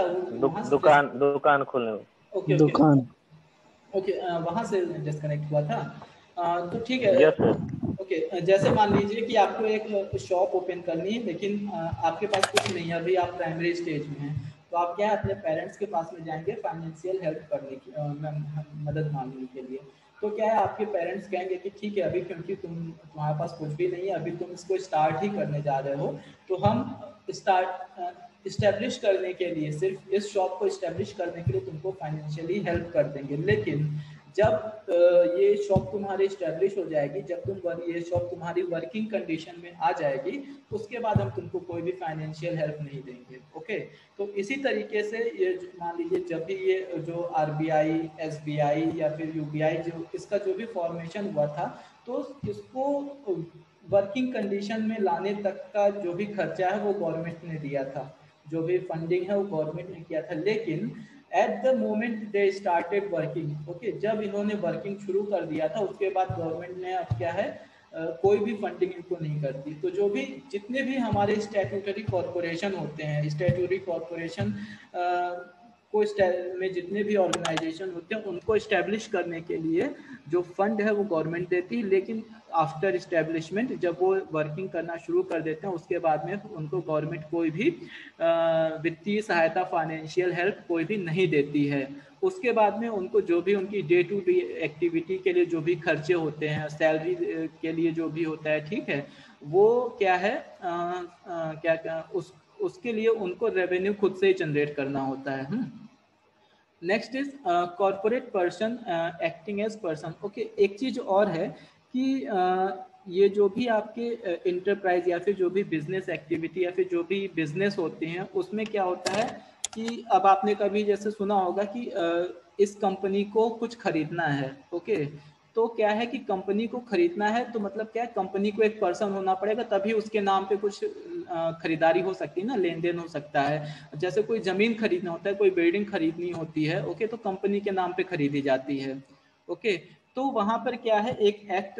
दुकान खोलने। ओके दुकान। ओके, वहां से डिस्कनेक्ट हुआ था। तो ठीक है। Yes sir. ओके, जैसे मान लीजिए कि आपको एक शॉप ओपन करनी है, लेकिन आपके पास कुछ नहीं है, अभी आप प्राइमरी स्टेज में हैं, तो आप क्या है अपने पेरेंट्स के पास में जाएंगे फाइनेंशियल हेल्प करने की, मदद मांगने के लिए। तो क्या है, आपके पेरेंट्स कहेंगे कि ठीक है, अभी क्योंकि तुम्हारे पास कुछ भी नहीं है, अभी तुम इसको स्टार्ट ही करने जा रहे हो, तो हम इस्टेब्लिश करने के लिए, सिर्फ इस शॉप को इस्टेब्लिश करने के लिए तुमको फाइनेंशियली हेल्प कर देंगे। लेकिन जब ये शॉप तुम्हारी इस्टेब्लिश हो जाएगी, जब ये शॉप तुम्हारी वर्किंग कंडीशन में आ जाएगी, उसके बाद हम तुमको कोई भी फाइनेंशियल हेल्प नहीं देंगे। ओके, तो इसी तरीके से ये मान लीजिए जब भी ये जो RBI, SBI या फिर UBI जो इसका जो भी फॉर्मेशन हुआ था, तो इसको वर्किंग कंडीशन में लाने तक का जो भी खर्चा है वो गवर्नमेंट ने दिया था, जो भी फंडिंग है वो गवर्नमेंट ने किया था। लेकिन at the moment they started working, okay, जब इन्होंने वर्किंग शुरू कर दिया था उसके बाद गवर्नमेंट ने अब क्या है कोई भी फंडिंग इनको नहीं करती। तो जो भी जितने भी हमारे स्टैट्यूटरी कॉरपोरेशन होते हैं, स्टैट्यूटरी कॉरपोरेशन को में जितने भी ऑर्गेनाइजेशन होते हैं उनको इस्टेब्लिश करने के लिए जो फंड है वो गवर्नमेंट देती है, लेकिन आफ्टर इस्टेब्लिशमेंट जब वो वर्किंग करना शुरू कर देते हैं उसके बाद में उनको गवर्नमेंट कोई भी वित्तीय सहायता, फाइनेंशियल हेल्प कोई भी नहीं देती है। उसके बाद में उनको जो भी उनकी डे टू डे एक्टिविटी के लिए जो भी खर्चे होते हैं, सैलरी के लिए जो भी होता है, ठीक है, वो क्या है उसके लिए उनको रेवेन्यू खुद से ही जनरेट करना होता है। Next is corporate person acting as person. Okay, एक चीज और है कि ये जो भी आपके इंटरप्राइज या फिर जो भी बिजनेस एक्टिविटी या फिर जो भी बिजनेस होते हैं उसमें क्या होता है कि अब आपने कभी जैसे सुना होगा कि इस कंपनी को कुछ खरीदना है। ओके, तो क्या है कि कंपनी को खरीदना है तो मतलब क्या है, कंपनी को एक पर्सन होना पड़ेगा तभी उसके नाम पे कुछ खरीदारी हो सकती है ना, लेन देन हो सकता है। जैसे कोई जमीन खरीदना होता है, कोई बिल्डिंग खरीदनी होती है, ओके, तो कंपनी के नाम पे खरीदी जाती है। ओके, तो वहां पर क्या है, एक एक्ट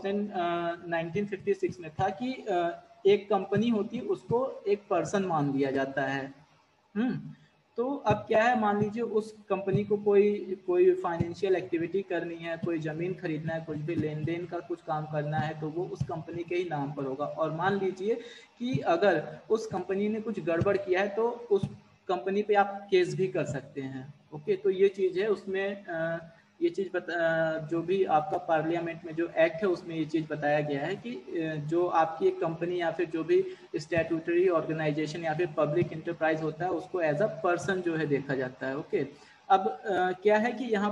1956 में था कि एक कंपनी होती है उसको एक पर्सन मान लिया जाता है। तो अब क्या है, मान लीजिए उस कंपनी को कोई फाइनेंशियल एक्टिविटी करनी है, कोई जमीन खरीदना है, कुछ भी लेन देन का कुछ काम करना है, तो वो उस कंपनी के ही नाम पर होगा। और मान लीजिए कि अगर उस कंपनी ने कुछ गड़बड़ किया है तो उस कंपनी पे आप केस भी कर सकते हैं। ओके, तो ये चीज़ है उसमें ये चीज़ जो भी आपका पार्लियामेंट में जो एक्ट है उसमें ये चीज़ बताया गया है कि जो आपकी एक कंपनी या फिर जो भी स्टैट्यूटरी ऑर्गेनाइजेशन या फिर पब्लिक इंटरप्राइज होता है उसको एज अ पर्सन जो है देखा जाता है। ओके, अब क्या है कि यहाँ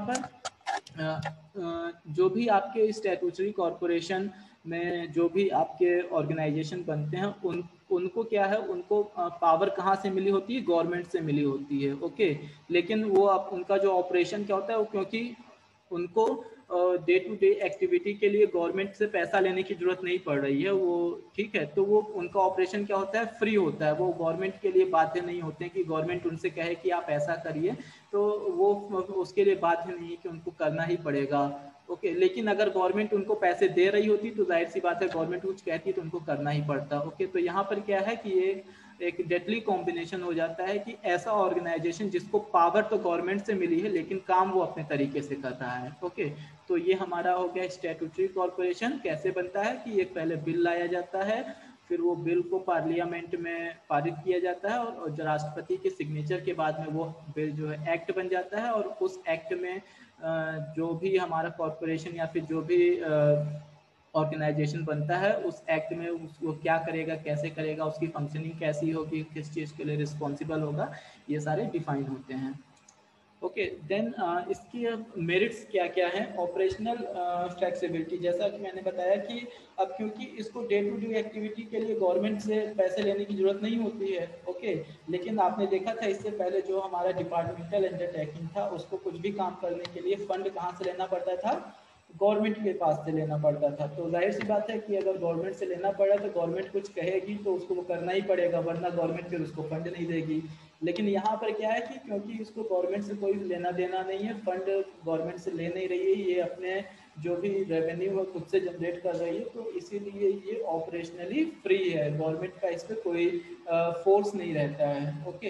पर जो भी आपके स्टैट्यूटरी कॉरपोरेशन में जो भी आपके ऑर्गेनाइजेशन बनते हैं उनको क्या है, उनको पावर कहाँ से मिली होती है, गवर्नमेंट से मिली होती है। ओके, लेकिन वो उनका जो ऑपरेशन क्या होता है, वो क्योंकि उनको डे टू डे एक्टिविटी के लिए गवर्नमेंट से पैसा लेने की जरूरत नहीं पड़ रही है, वो ठीक है, तो वो उनका ऑपरेशन क्या होता है, फ्री होता है। वो गवर्नमेंट के लिए बाध्य नहीं होते हैं कि गवर्नमेंट उनसे कहे कि आप ऐसा करिए, तो वो उसके लिए बाध्य नहीं है कि उनको करना ही पड़ेगा। ओके, लेकिन अगर गवर्नमेंट उनको पैसे दे रही होती तो जाहिर सी बात है गवर्नमेंट कुछ कहती तो उनको करना ही पड़ता। ओके, तो यहाँ पर क्या है कि ये एक डेडली कॉम्बिनेशन हो जाता है कि ऐसा ऑर्गेनाइजेशन जिसको पावर तो गवर्नमेंट से मिली है लेकिन काम वो अपने तरीके से कर रहा है। ओके, तो ये हमारा हो गया स्टैट्यूटरी कॉर्पोरेशन कैसे बनता है कि एक पहले बिल लाया जाता है, फिर वो बिल को पार्लियामेंट में पारित किया जाता है और जो राष्ट्रपति के सिग्नेचर के बाद में वो बिल जो है एक्ट बन जाता है। और उस एक्ट में जो भी हमारा कॉर्पोरेशन या फिर जो भी ऑर्गेनाइजेशन बनता है उस एक्ट में वो क्या करेगा, कैसे करेगा, उसकी फंक्शनिंग कैसी होगी, किस चीज़ के लिए रिस्पॉन्सिबल होगा, ये सारे डिफाइन होते हैं। ओके, देन इसकी मेरिट्स क्या क्या हैं। ऑपरेशनल फ्लेक्सिबिलिटी, जैसा कि मैंने बताया कि अब क्योंकि इसको डे टू डे एक्टिविटी के लिए गवर्नमेंट से पैसे लेने की जरूरत नहीं होती है। ओके, लेकिन आपने देखा था इससे पहले जो हमारा डिपार्टमेंटल अंडरटेकिंग था उसको कुछ भी काम करने के लिए फंड कहाँ से लेना पड़ता था, गवर्नमेंट के पास से लेना पड़ता था। तो जाहिर सी बात है कि अगर गवर्नमेंट से लेना पड़ा तो गवर्नमेंट कुछ कहेगी तो उसको वो करना ही पड़ेगा, वरना गवर्नमेंट फिर उसको फंड नहीं देगी। लेकिन यहाँ पर क्या है कि क्योंकि इसको गवर्नमेंट से कोई लेना देना नहीं है, फंड गवर्नमेंट से ले नहीं रही है, ये अपने जो भी रेवेन्यू है खुद से जनरेट कर रही है, तो इसीलिए ये ऑपरेशनली फ्री है, गवर्नमेंट का इस पर कोई फोर्स नहीं रहता है। ओके,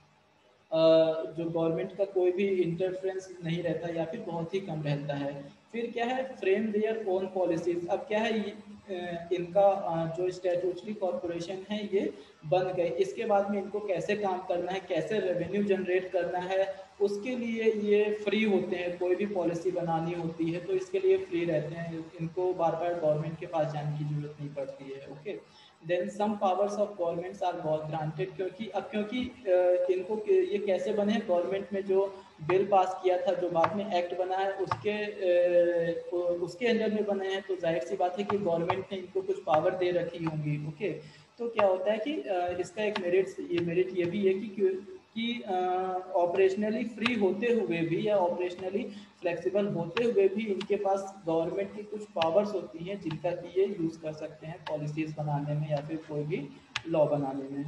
जो गवर्नमेंट का कोई भी इंटरफेरेंस नहीं रहता या फिर बहुत ही कम रहता है। फिर क्या है, फ्रेम देयर ओन पॉलिसीज। अब क्या है, इनका जो स्टैट्यूटरी कॉर्पोरेशन है ये बन गए, इसके बाद में इनको कैसे काम करना है, कैसे रेवेन्यू जनरेट करना है, उसके लिए ये फ्री होते हैं। कोई भी पॉलिसी बनानी होती है तो इसके लिए फ्री रहते हैं, इनको बार बार गवर्नमेंट के पास जाने की जरूरत नहीं पड़ती है। Okay, then some powers of governments are granted, क्योंकि इनको ये कैसे बने हैं, गवर्नमेंट में जो बिल पास किया था, जो बाद में एक्ट बना है, उसके अंडर में बने हैं, तो जाहिर सी बात है कि गवर्नमेंट ने इनको कुछ पावर दे रखी होंगी। ओके, तो क्या होता है कि इसका एक मेरिट ये भी है कि ऑपरेशनली फ्री होते हुए भी या ऑपरेशनली फ्लेक्सिबल होते हुए भी इनके पास गवर्नमेंट की कुछ पावर्स होती हैं जिनका कि ये यूज़ कर सकते हैं पॉलिसीज़ बनाने में या फिर कोई भी लॉ बनाने में।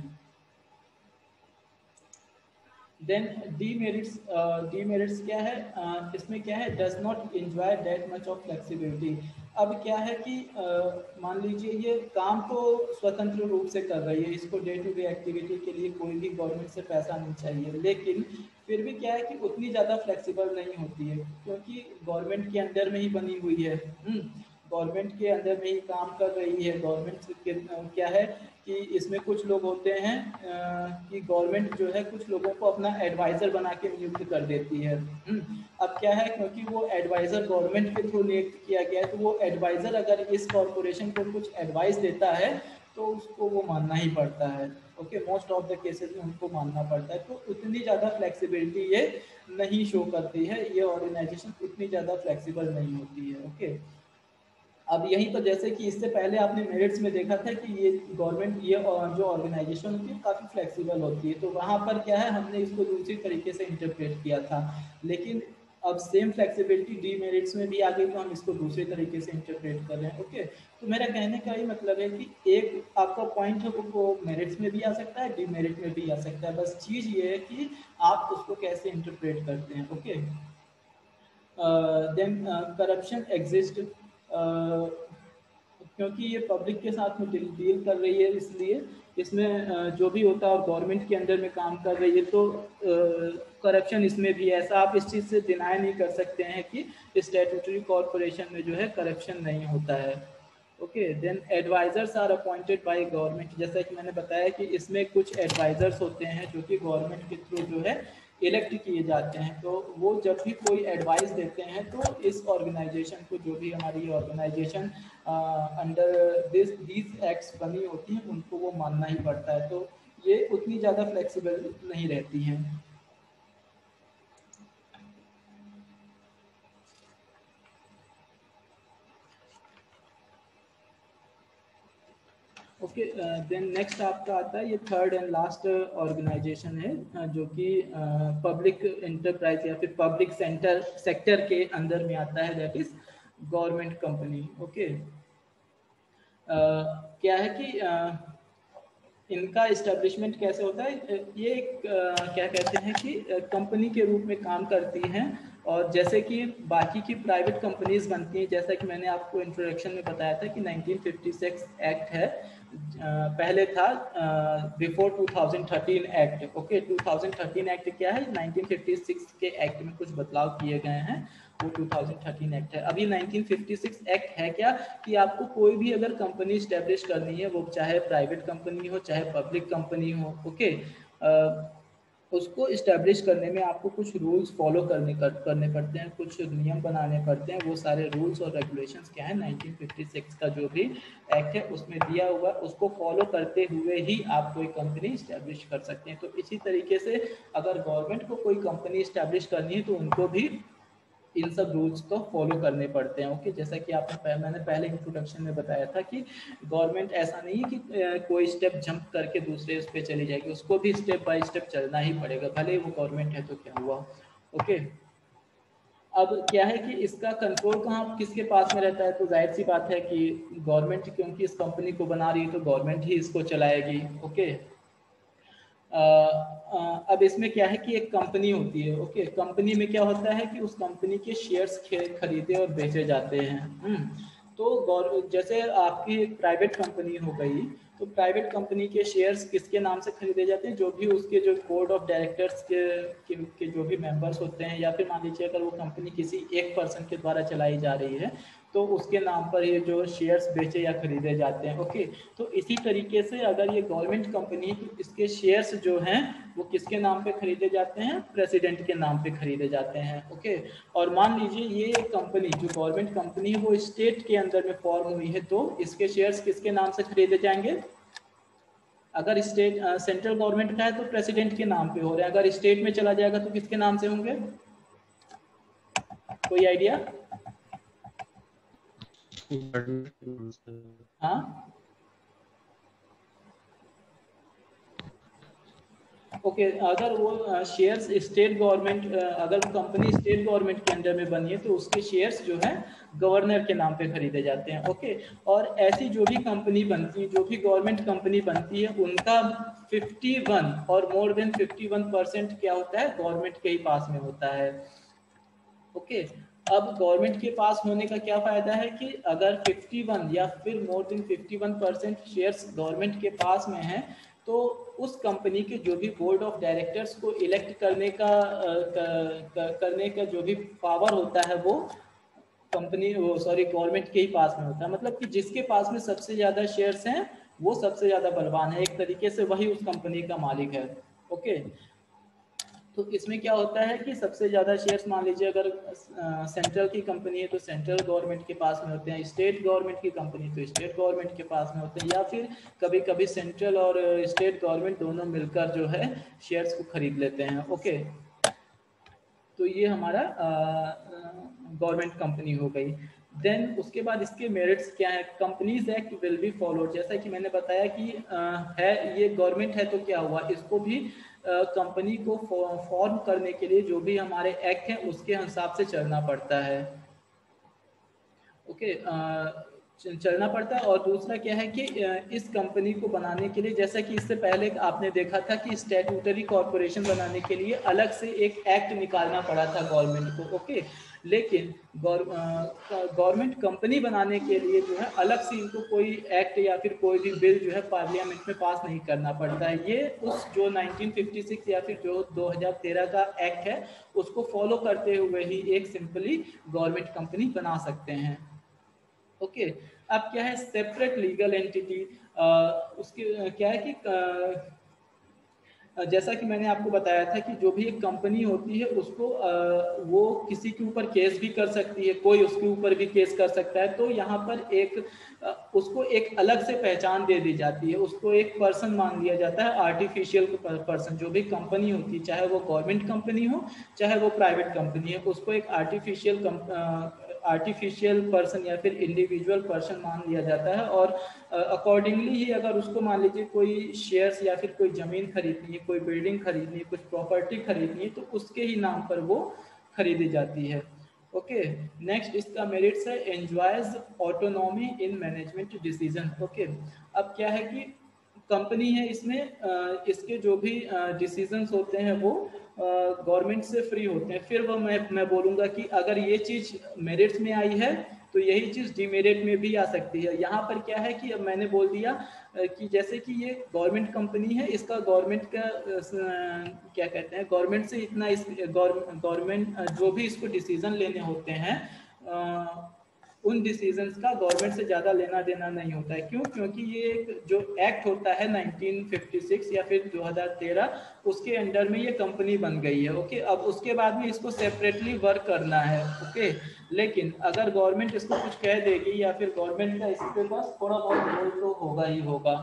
देन डीमेरिट्स क्या है, इसमें क्या है, does not enjoy that much of flexibility. अब क्या है कि मान लीजिए ये काम तो स्वतंत्र रूप से कर रही है, इसको डे टू डे एक्टिविटी के लिए कोई भी गवर्नमेंट से पैसा नहीं चाहिए, लेकिन फिर भी क्या है कि उतनी ज़्यादा फ्लेक्सिबल नहीं होती है, क्योंकि गवर्नमेंट के अंडर में ही बनी हुई है, गवर्नमेंट के अंदर में ही काम कर रही है। गवर्नमेंट क्या है कि इसमें कुछ लोग होते हैं कि गवर्नमेंट जो है कुछ लोगों को अपना एडवाइज़र बना के नियुक्त कर देती है। अब क्या है, क्योंकि वो एडवाइज़र गवर्नमेंट के थ्रू नियुक्त किया गया है, तो वो एडवाइज़र अगर इस कॉरपोरेशन को कुछ एडवाइस देता है तो उसको वो मानना ही पड़ता है। Okay, most of the cases में उनको मानना पड़ता है, तो उतनी ज़्यादा फ्लेक्सिबिलिटी ये नहीं शो करती है, ये ऑर्गेनाइजेशन उतनी ज़्यादा फ्लेक्सिबल नहीं होती है। ओके, अब यही तो जैसे कि इससे पहले आपने मेरिट्स में देखा था कि ये गवर्नमेंट ये जो ऑर्गेनाइजेशन होती है काफ़ी फ्लेक्सिबल होती है, तो वहाँ पर क्या है, हमने इसको दूसरी तरीके से इंटरप्रेट किया था, लेकिन अब सेम फ्लेक्सिबिलिटी डीमेरिट्स में भी आ गई तो हम इसको दूसरे तरीके से इंटरप्रेट कर रहे हैं। ओके, तो मेरा कहने का ये मतलब है कि एक आपका पॉइंट है वो मेरिट्स में भी आ सकता है, डीमेरिट में भी आ सकता है, बस चीज़ ये है कि आप उसको कैसे इंटरप्रेट करते हैं। ओके, देन करप्शन एग्जिस्ट, क्योंकि ये पब्लिक के साथ में डील कर रही है, इसलिए इसमें जो भी होता है और गवर्नमेंट के अंडर में काम कर रही है, तो करप्शन इसमें भी है। ऐसा आप इस चीज़ से डिनाई नहीं कर सकते हैं कि स्टैट्यूटरी कॉरपोरेशन में जो है करप्शन नहीं होता है। Okay, then advisers are appointed by government, जैसा कि मैंने बताया कि इसमें कुछ एडवाइजर्स होते हैं जो कि गवर्नमेंट के थ्रू जो है इलेक्ट किए जाते हैं, तो वो जब भी कोई एडवाइस देते हैं तो इस ऑर्गेनाइजेशन को, जो भी हमारी ऑर्गेनाइजेशन अंडर दीज एक्ट्स बनी होती हैं, उनको वो मानना ही पड़ता है, तो ये उतनी ज़्यादा फ्लेक्सिबल नहीं रहती हैं। ओके, देन नेक्स्ट आपका आता है, ये थर्ड एंड लास्ट ऑर्गेनाइजेशन है जो कि पब्लिक एंटरप्राइज या फिर पब्लिक सेक्टर के अंदर में आता है, that is government company. Okay, क्या है कि इनका इस्टेब्लिशमेंट कैसे होता है, ये एक क्या कहते हैं कि कंपनी के रूप में काम करती हैं, और जैसे कि बाकी की प्राइवेट कंपनीज बनती हैं, जैसा कि मैंने आपको इंट्रोडक्शन में बताया था कि 1956 एक्ट है, पहले था बिफोर 2013 एक्ट। ओके, 2013 एक्ट क्या है, 1956 के एक्ट में कुछ बदलाव किए गए हैं, वो 2013 एक्ट है। अभी 1956 एक्ट है क्या कि आपको कोई भी अगर कंपनी स्टैब्लिश करनी है, वो चाहे प्राइवेट कंपनी हो चाहे पब्लिक कंपनी हो, ओके, उसको इस्टेब्लिश करने में आपको कुछ रूल्स फॉलो करने पड़ते हैं, कुछ नियम बनाने पड़ते हैं। वो सारे रूल्स और रेगुलेशंस क्या है, 1956 का जो भी एक्ट है उसमें दिया हुआ, उसको फॉलो करते हुए ही आप कोई कंपनी इस्टेब्लिश कर सकते हैं। तो इसी तरीके से अगर गवर्नमेंट को कोई कंपनी इस्टेब्लिश करनी है तो उनको भी इन सब रूल्स को फॉलो करने पड़ते हैं। ओके, जैसा कि मैंने पहले इंट्रोडक्शन में बताया था कि गवर्नमेंट ऐसा नहीं है कि कोई स्टेप जंप करके दूसरे उस पर चली जाएगी, उसको भी स्टेप बाय स्टेप चलना ही पड़ेगा, भले वो गवर्नमेंट है तो क्या हुआ। ओके, अब क्या है कि इसका कंट्रोल कहाँ किसके पास में रहता है, तो जाहिर सी बात है कि गवर्नमेंट, क्योंकि इस कंपनी को बना रही है तो गवर्नमेंट ही इसको चलाएगी। ओके, अब इसमें क्या है कि एक कंपनी होती है। ओके, कंपनी में क्या होता है कि उस कंपनी के शेयर्स खरीदे और बेचे जाते हैं। तो जैसे आपकी एक प्राइवेट कंपनी हो गई, तो प्राइवेट कंपनी के शेयर्स किसके नाम से खरीदे जाते हैं, जो भी उसके जो बोर्ड ऑफ डायरेक्टर्स के जो भी मेंबर्स होते हैं, या फिर मान लीजिए अगर वो कंपनी किसी एक पर्सन के द्वारा चलाई जा रही है तो उसके नाम पर ये जो शेयर्स बेचे या खरीदे जाते हैं। ओके, तो इसी तरीके से अगर ये गवर्नमेंट कंपनी है तो इसके शेयर्स जो हैं वो किसके नाम पे खरीदे जाते हैं, प्रेसिडेंट के नाम पे खरीदे जाते हैं। ओके, और मान लीजिए ये कंपनी जो गवर्नमेंट कंपनी है वो स्टेट के अंदर में फॉर्म हुई है, तो इसके शेयर्स किसके नाम से खरीदे जाएंगे, अगर स्टेट सेंट्रल गवर्नमेंट का है तो प्रेसिडेंट के नाम पे हो रहे हैं, अगर स्टेट में चला जाएगा तो किसके नाम से होंगे, कोई आइडिया? हाँ ओके अगर वो शेयर्स स्टेट गवर्नमेंट, अगर कंपनी स्टेट गवर्नमेंट के अंडर में बनी है तो उसके शेयर्स जो है गवर्नर के नाम पे खरीदे जाते हैं। ओके और ऐसी जो भी कंपनी बनती है, जो भी गवर्नमेंट कंपनी बनती है, उनका 51 और मोर देन 51% क्या होता है, गवर्नमेंट के ही पास में होता है। ओके अब गवर्नमेंट के पास होने का क्या फायदा है कि अगर 51 या फिर मोर देन 51% शेयर्स गवर्नमेंट के पास में है तो उस कंपनी के जो भी बोर्ड ऑफ डायरेक्टर्स को इलेक्ट करने का जो भी पावर होता है वो कंपनी गवर्नमेंट के ही पास में होता है। मतलब कि जिसके पास में सबसे ज्यादा शेयर्स हैं वो सबसे ज्यादा बलवान है, एक तरीके से वही उस कंपनी का मालिक है। ओके तो इसमें क्या होता है कि सबसे ज़्यादा शेयर्स मान लीजिए अगर सेंट्रल की कंपनी है तो सेंट्रल गवर्नमेंट के पास में होते हैं, स्टेट गवर्नमेंट की कंपनी तो स्टेट गवर्नमेंट के पास में होते हैं, या फिर कभी कभी सेंट्रल और स्टेट गवर्नमेंट दोनों मिलकर जो है शेयर्स को खरीद लेते हैं। ओके तो ये हमारा गवर्नमेंट कंपनी हो गई। देन उसके बाद इसके मेरिट्स क्या है, companies act will be followed. जैसा कि मैंने बताया कि है ये गवर्नमेंट है तो क्या हुआ, इसको भी कंपनी को फॉर्म करने के लिए जो भी हमारे एक्ट हैं उसके हिसाब से चलना पड़ता है। ओके चलना पड़ता है। और दूसरा क्या है कि इस कंपनी को बनाने के लिए, जैसा कि इससे पहले आपने देखा था कि स्टैट्यूटरी कॉर्पोरेशन बनाने के लिए अलग से एक एक्ट निकालना पड़ा था गवर्नमेंट को। ओके लेकिन गवर्नमेंट कंपनी बनाने के लिए जो है अलग से इनको कोई एक्ट या फिर कोई भी बिल जो है पार्लियामेंट में पास नहीं करना पड़ता है। ये उस जो 1956 या फिर जो 2013 का एक्ट है उसको फॉलो करते हुए ही एक सिंपली गवर्नमेंट कंपनी बना सकते हैं। ओके अब क्या है सेपरेट लीगल एंटिटी, उसके क्या है कि जैसा कि मैंने आपको बताया था कि जो भी एक कंपनी होती है उसको वो किसी के ऊपर केस भी कर सकती है, कोई उसके ऊपर भी केस कर सकता है। तो यहाँ पर एक उसको एक अलग से पहचान दे दी जाती है, उसको एक पर्सन मान लिया जाता है, आर्टिफिशियल पर्सन। जो भी कंपनी होती है चाहे वो गवर्नमेंट कंपनी हो चाहे वो प्राइवेट कंपनी है, उसको एक आर्टिफिशियल पर्सन या फिर इंडिविजुअल पर्सन मान लिया जाता है। और अकॉर्डिंगली ही अगर उसको मान लीजिए कोई शेयर्स या फिर कोई ज़मीन खरीदनी है, कोई बिल्डिंग खरीदनी है, कुछ प्रॉपर्टी खरीदनी है तो उसके ही नाम पर वो खरीदी जाती है। ओके नेक्स्ट इसका मेरिट्स है enjoys autonomy in management decision. Okay अब क्या है कि कंपनी है, इसमें इसके जो भी डिसीजंस होते हैं वो गवर्नमेंट से फ्री होते हैं। फिर वो मैं बोलूँगा कि अगर ये चीज़ मेरिट्स में आई है तो यही चीज़ डीमेरिट में भी आ सकती है। यहाँ पर क्या है कि अब मैंने बोल दिया कि जैसे कि ये गवर्नमेंट कंपनी है, इसका गवर्नमेंट का क्या कहते हैं, गवर्नमेंट से इतना इस गवर्नमेंट जो भी इसको डिसीजन लेने होते हैं उन डिसीजंस का गवर्नमेंट से ज़्यादा लेना देना नहीं होता है। क्यों? क्योंकि ये एक जो एक्ट होता है 1956 या फिर 2013 उसके अंडर में ये कंपनी बन गई है। ओके अब उसके बाद में इसको सेपरेटली वर्क करना है। ओके लेकिन अगर गवर्नमेंट इसको कुछ कह देगी या फिर गवर्नमेंट का इसके पास थोड़ा बहुत रोल तो होगा ही होगा।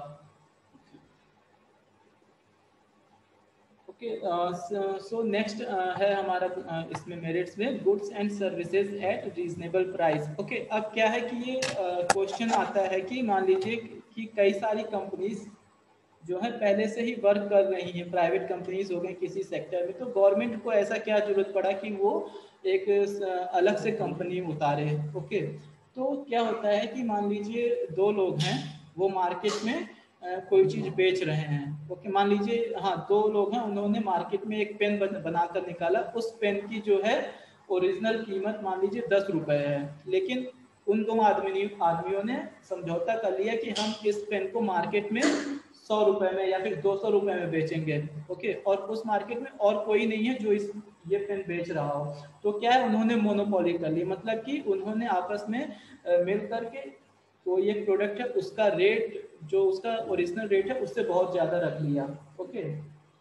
सो नेक्स्ट है हमारा इसमें मेरिट्स में goods and services at reasonable price. Okay अब क्या है कि ये क्वेश्चन आता है कि मान लीजिए कि कई सारी कंपनीज जो है पहले से ही वर्क कर रही है, प्राइवेट कंपनीज हो गई किसी सेक्टर में, तो गवर्नमेंट को ऐसा क्या जरूरत पड़ा कि वो एक अलग से कंपनी उतारे। ओके तो क्या होता है कि मान लीजिए दो लोग हैं वो मार्केट में कोई चीज़ बेच रहे हैं। ओके मान लीजिए हाँ दो लोग हैं, उन्होंने मार्केट में एक पेन बनाकर निकाला, उस पेन की जो है ओरिजिनल कीमत मान लीजिए 10 रुपये है, लेकिन उन दो आदमियों ने समझौता कर लिया कि हम इस पेन को मार्केट में 100 रुपये में या फिर 200 रुपये में बेचेंगे। ओके और उस मार्केट में और कोई नहीं है जो ये पेन बेच रहा हो, तो क्या है उन्होंने मोनोपोली कर ली, मतलब कि उन्होंने आपस में मिल करके कोई एक प्रोडक्ट है उसका रेट जो उसका ओरिजिनल रेट है उससे बहुत ज़्यादा रख लिया। ओके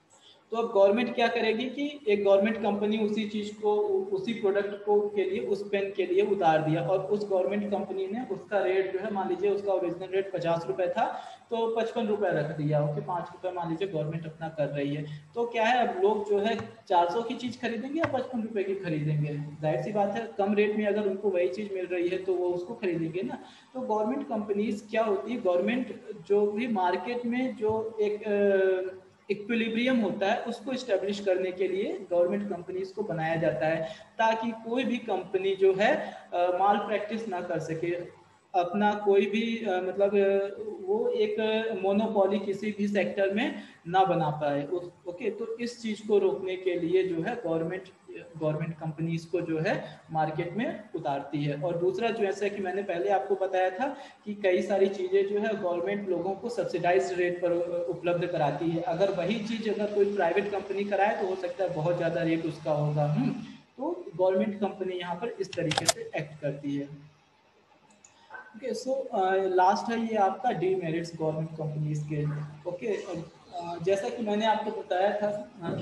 तो अब गवर्नमेंट क्या करेगी कि एक गवर्नमेंट कंपनी उसी चीज को, उसी प्रोडक्ट को के लिए, उस पेन के लिए उतार दिया, और उस गवर्नमेंट कंपनी ने उसका रेट जो है, मान लीजिए उसका ओरिजिनल रेट 50 रुपए था, तो 55 रुपए रख दिया। ओके, 5 रुपए मान लीजिए गवर्नमेंट अपना कर रही है। तो क्या है, अब लोग जो है 400 की चीज खरीदेंगे या 55 रुपए की खरीदेंगे? जाहिर सी बात है, कम रेट में अगर उनको वही चीज मिल रही है तो वो उसको खरीदेंगे ना। तो गवर्नमेंट कंपनीज क्या होती है, गवर्नमेंट जो भी मार्केट में जो एक इक्विलिब्रियम होता है उसको इस्टेब्लिश करने के लिए गवर्नमेंट कंपनीज को बनाया जाता है, ताकि कोई भी कंपनी जो है माल प्रैक्टिस ना कर सके, अपना कोई भी मतलब वो एक मोनोपोली किसी भी सेक्टर में ना बना पाए। ओके, तो इस चीज को रोकने के लिए जो है गवर्नमेंट कंपनीज को जो है मार्केट में उतारती है। और दूसरा, जो जैसा कि मैंने पहले आपको बताया था कि कई सारी चीजें जो है गवर्नमेंट लोगों को सब्सिडाइज्ड रेट पर उपलब्ध कराती है। अगर वही चीज अगर कोई प्राइवेट कंपनी कराए तो हो सकता है बहुत ज्यादा रेट उसका होगा। तो गवर्नमेंट कंपनी यहाँ पर इस तरीके से एक्ट करती है। ओके, सो लास्ट है ये आपका डीमेरिट्स गवर्नमेंट कंपनीज के। ओके, जैसा कि मैंने आपको बताया था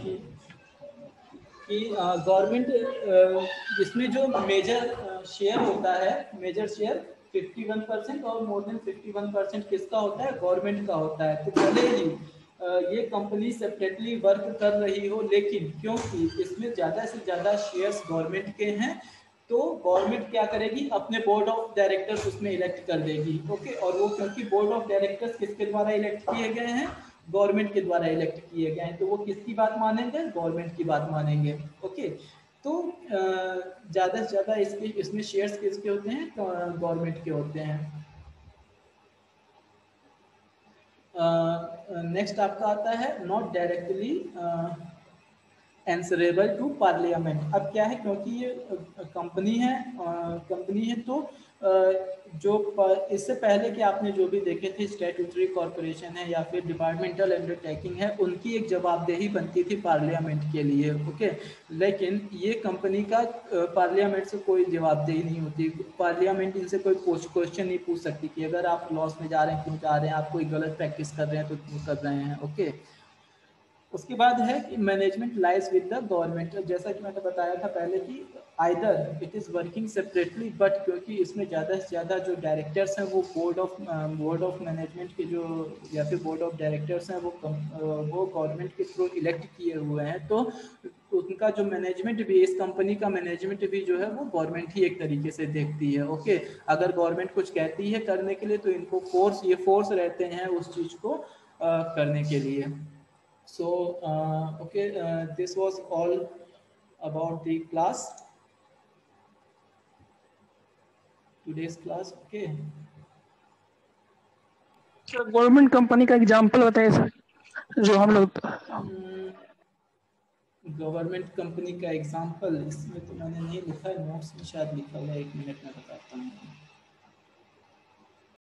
कि गवर्नमेंट इसमें जो मेजर शेयर होता है, मेजर शेयर 51% और मोर देन 51% किसका होता है, गवर्नमेंट का होता है। तो भले ही ये कंपनी सेपरेटली वर्क कर रही हो, लेकिन क्योंकि इसमें ज़्यादा से ज़्यादा शेयर्स गवर्नमेंट के हैं, तो गवर्नमेंट क्या करेगी, अपने बोर्ड ऑफ डायरेक्टर्स उसमें इलेक्ट कर देगी। ओके, और वो क्योंकि बोर्ड ऑफ डायरेक्टर्स किसके द्वारा इलेक्ट किए गए हैं, गवर्नमेंट के द्वारा इलेक्ट किए गए हैं, तो वो किसकी बात मानेंगे, गवर्नमेंट की बात मानेंगे। ओके, तो ज़्यादा से ज़्यादा इसमें शेयर्स किसके होते हैं, गवर्नमेंट के होते हैं। नेक्स्ट आपका आता है not directly answerable to parliament. अब क्या है, क्योंकि ये कंपनी है तो जो इससे पहले कि आपने जो भी देखे थे स्टैट्यूटरी कॉर्पोरेशन है या फिर डिपार्टमेंटल अंडरटेकिंग है, उनकी एक जवाबदेही बनती थी पार्लियामेंट के लिए। ओके, लेकिन ये कंपनी का पार्लियामेंट से कोई जवाबदेही नहीं होती। पार्लियामेंट इनसे कोई क्वेश्चन नहीं पूछ सकती कि अगर आप लॉस में जा रहे हैं, क्यों जा रहे हैं, आप कोई गलत प्रैक्टिस कर रहे हैं तो क्यों कर रहे हैं। ओके, उसके बाद है कि management lies with the government. जैसा कि मैंने बताया था पहले कि either it is working separately, but क्योंकि इसमें ज़्यादा से ज़्यादा जो डायरेक्टर्स हैं वो बोर्ड ऑफ मैनेजमेंट के जो या फिर बोर्ड ऑफ डायरेक्टर्स हैं वो गवर्नमेंट के थ्रू इलेक्ट किए हुए हैं, तो उनका जो मैनेजमेंट भी, इस कंपनी का मैनेजमेंट भी जो है वो गवर्नमेंट ही एक तरीके से देखती है। ओके, अगर गवर्नमेंट कुछ कहती है करने के लिए तो इनको फोर्स रहते हैं उस चीज़ को करने के लिए। So okay, this was all about the class, today's class. Okay, government company का एग्जांपल बताइए सर, जो हम लोग। गवर्नमेंट कंपनी का एग्जांपल इसमें तो मैंने नहीं लिखा है, नोट्स में शायद लिखा हुआ है, 1 मिनट में बताता हूँ।